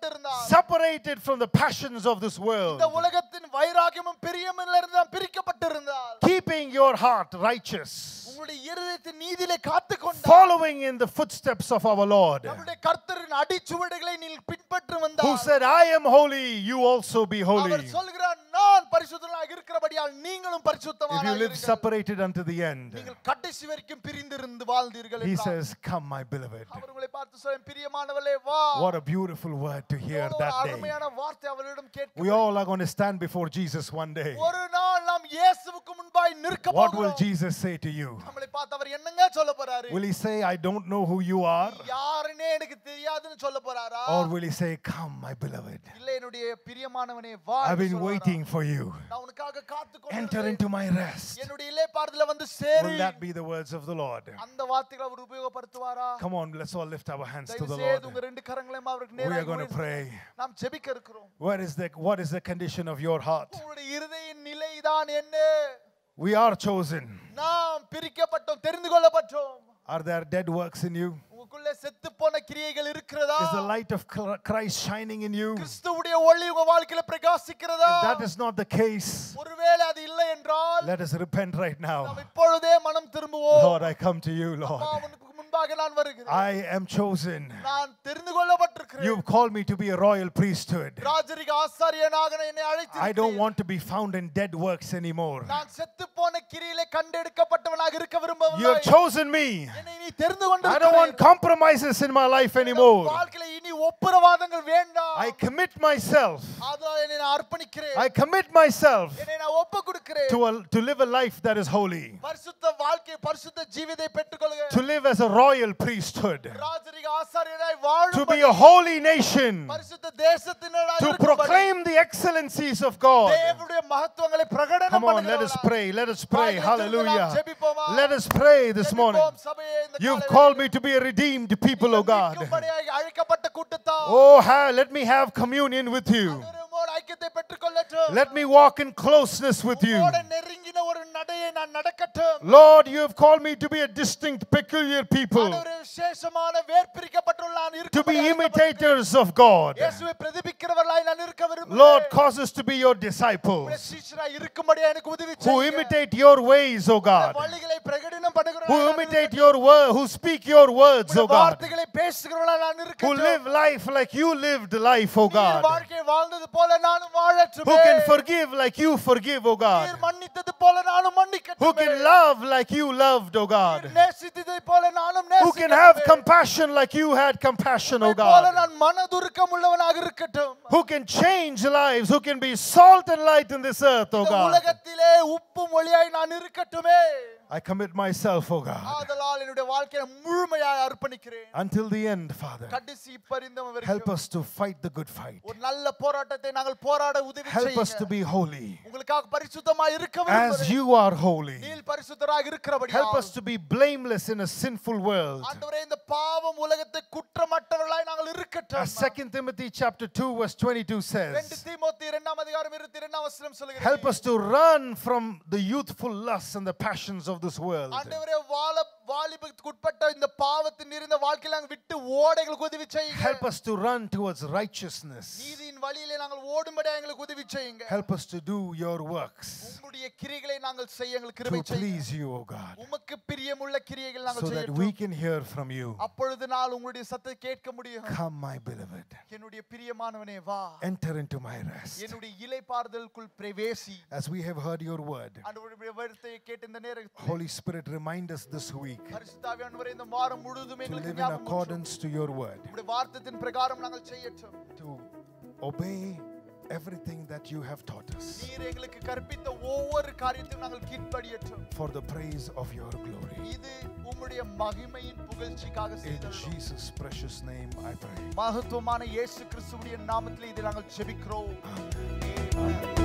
separated from the passions of this world, இந்த உலகத்தின் வைராகியமும் பிரியமிலிருந்து நாம் பிரிக்கப்பட்டிருந்தால், keeping your heart righteous, உங்களுடைய இருதயத்தின் நீதியிலே காத்துக்கொண்டால், following in the footsteps of our Lord, நம்முடைய கர்த்தரின் அடிச்சுவடுகளை நீங்கள் பின்பற்றி who வந்தால், said, I am holy, you also be holy. அவர் சொல்கிறார், நான் பரிசுத்தனாக இருக்கிறபடியால் நீங்களும் If you பரிசுத்தமானாக live இருங்கள். separated unto the end, நீங்கள் கடைசி வரைக்கும் பிரிந்திருந்து வாழ்ந்தீர்கள் he என்றால், says, come, my beloved. அவர் உங்களை பார்த்து சொல்ல, பிரியமானவளே வா. What a beautiful word to hear ஒரு that day. அருமையான வார்த்தை அவரிடம் கேட்க. We all are going to stand before Jesus one day. ஒரு நாள் நாம் இயேசுவுக்கு முன்பாய் நிற்க What will போகிறோம். Jesus say to you? நம்மளை பார்த்து அவர் என்னங்க சொல்ல போறாரு? Will he say, I don't know who you are? யாருன்னே எனக்கு தெரியாதுன்னு சொல்ல போறாரா? Or will he say, come, my beloved? இல்ல என்னுடைய பிரியமானவனே வா. I've been waiting for you. நான் உனக்காக காத்துக் Enter கொண்டிருக்கிறேன். into my rest. என்னுடைய இளைப்பாறுதல வந்து சேரு. Will that be the words of the Lord? அந்த வார்த்தைகளை அவர் உபயோகப்படுத்துவாரா? Come on, let's all lift our hands to தயவு the செய்து Lord. உங்க ரெண்டு கரங்களையும் அவருக்கு We are நேராக going to pray. நாம் ஜெபிக்க இருக்கிறோம். What is the condition of your heart? உங்களுடைய இருதயின் நிலைதான் என்ன? We are chosen. நாம் பிரிக்கப்பட்டோம், தெரிந்து கொள்ளப்பட்டோம். Are there dead works in you? உங்களுக்குள்ள செத்து போன கிரியைகள் இருக்கிறதா? Is the light of Christ shining in you? கிறிஸ்துவுடைய ஒளி உங்க வாழ்க்கையில பிரகாசிக்கிறதா? If that is not the case, ஒருவேளை அது இல்லை என்றால் let us repent right now. நாம் இப்பொழுதே மனம் திரும்புவோம். Lord, I come to you, Lord. உனக்கு முன்பாக நான் வருகிறேன். I am chosen. நான் தெரிந்து கொள்ளப்பட்டிருக்கிறேன். You've called me to be a royal priesthood. ராஜரிக ஆசாரியனாக என்னை I அழைத்திருக்கிறீர். don't want to be found in dead works anymore. நான் செத்து போன கிரியிலே கண்டெடுக்கப்பட்டவனாக இருக்க விரும்பவில்லை. You have chosen me. என்னை நீ தெரிந்து I don't கொண்டிருக்கிறாய். want compromises in my life anymore. வாழ்க்கையில இனி ஒப்புரவாதங்கள் வேண்டாம். I commit myself. அதனால என்னை நான் அர்ப்பணிக்கிறேன். I commit myself என்னை நான் ஒப்புக் கொடுக்கிறேன். to live a life that is holy. பரிசுத்த வாழ்க்கை, பரிசுத்த ஜீவிதை பெற்றுக்கொள்ளுங்க. To live as a royal priesthood. ராஜரிக ஆசாரியனாய் வாழும். To be a holy nation. பரிசுத்த தேசத்தினராய் To இருக்கும்படி. proclaim the excellencies of God. தேவனுடைய மகத்துவங்களை பிரகடனம் Come on, பண்ணுகிறவர்களாய். let us pray. Let us pray. Hallelujah. ஜெபிப்போமா? Let us pray this morning. ஜெபிப்போம் சபையே, இந்த You've காலையிலே. called me to be a redeemed people, O God. மீட்கும்படியாய் அழைக்கப்பட்ட கூட்டத்தார். Oh, let me have communion with you. உம்மோடு ஐக்கியத்தை பெற்றுக்கொள்ளட்டும். Let me walk in closeness with you. உம்மோடு நெருங்கின ஒரு நடையை நான் நடக்கட்டும். Lord, you have called me to be a distinct, peculiar people, ஒரு விசேஷமான வேர்பிரிக்கப்பட்டுள்ள நான் to இருக்கும்படி be அழைக்கப்பட்டிருக்கிறேன். imitators of God. இயேசுவை பிரதிபிக்கிறவர்களாய் நான் இருக்க விரும்புகிறேன். Lord, cause us to be your உம்முடைய disciples சீஷராய் இருக்கும்படி எனக்கு உதவி who செய்யுங்க. imitate your ways, O God, வழிகளை பிரகடனம் பண்ணுகிறவர்களாய் who நான் imitate your word, who speak your words, O உம்முடைய God, வார்த்தைகளை பேசுகிறவர்களாய் நான் who இருக்கட்டும். live life like you lived life, O நீர் God, வாழ்க்கை வாழ்ந்தது போல நானும் வாழட்டுமே. who can forgive like you forgive, O God, நீர் மன்னித்தது போல நானும் who மன்னிக்கட்டுமே. can love like you loved, O God, நீர் நேசித்ததை போல நானும் who can have நேசிக்கட்டுமே. compassion like you had compassion, O உம்மை போல God, நான் மனதுருக்கம் உள்ளவனாக இருக்கட்டும். who can change lives, who can be salt and light in this earth, O இந்த God. உலகத்திலே உப்பும் ஒளியாய் நான் இருக்கட்டுமே. I commit myself, O God, ஆதலால் என்னுடைய வாழ்க்கையை முழுமையாக அர்ப்பணிக்கிறேன். until the end, Father. கடைசி பரிந்தம் Help வரைக்கும் us to fight the good fight. ஒரு நல்ல போராட்டத்தை நாங்கள் போராட உதவி Help us to செய்யுங்க. be holy உங்களுக்காக பரிசுத்தமாய் இருக்க as விரும்புகிறேன். you are holy. நீர் பரிசுத்தராக இருக்கிறபடியால் Help us to be blameless in a sinful world. ஆண்டவரே, இந்த பாவம் உலகத்தை குற்றமற்றவர்களாய் நாங்கள் இருக்கட்டும். As 2 Timothy chapter 2 verse 22 2 says, தீமோத்தேயு 2 அதிகாரம் 22 வசனம் சொல்கிறது. help us to run from the youthful lusts and the passions of this world. ஆண்டவரே, வாலிபத்துக்குட்பட்ட இந்த பாவத்தின் நிறைந்த வாழ்க்கையில நாங்கள் விட்டு ஓட எங்களுக்கு உதவி செய்யுங்க. Help us to run towards righteousness. நீதியின் வழியிலே நாங்கள் ஓடும்படி எங்களுக்கு உதவி செய்யுங்க. Help us to do your works உம்முடைய கிரியைகளை நாங்கள் செய்ய எங்களுக்கு to கிருபை செய்யுங்க. please you, O God, உமக்கு பிரியமுள்ள கிரியைகள் so நாங்கள் that செய்யட்டும். we can hear from you. அப்பொழுது நான் உங்களுடைய சத்தத்தை கேட்க முடியும். Come, my beloved, என்னுடைய பிரியமானவனே வா. enter into my rest. என்னுடைய இளைப்பாறுதலுக்குள் பிரவேசி. As we have heard your word, ஆண்டவருடைய வார்த்தையை கேட்ட இந்த நேரத்தில் Holy Spirit, remind us this week பரிசுத்த ஆவியானவரே, இந்த வாரம் முழுவதும் to எங்களுக்கு live in ஞாபகம் accordance to your word, உம்முடைய வார்த்தையின் பிரகாரம் நாங்கள் செய்யட்டும். to obey everything that you have taught us நீர் எங்களுக்கு கற்பித்த ஒவ்வொரு காரியத்தையும் நாங்கள் கீழ்ப்படியட்டும். for the praise of your glory. இது உம்முடைய மகிமையின் புகழ்ச்சிக்காக In செய்தோம். Jesus' precious name I pray. மகத்துவமான இயேசு கிறிஸ்துவின் நாமத்திலே இதை நாங்கள் ஜெபிக்கிறோம். Amen. Amen.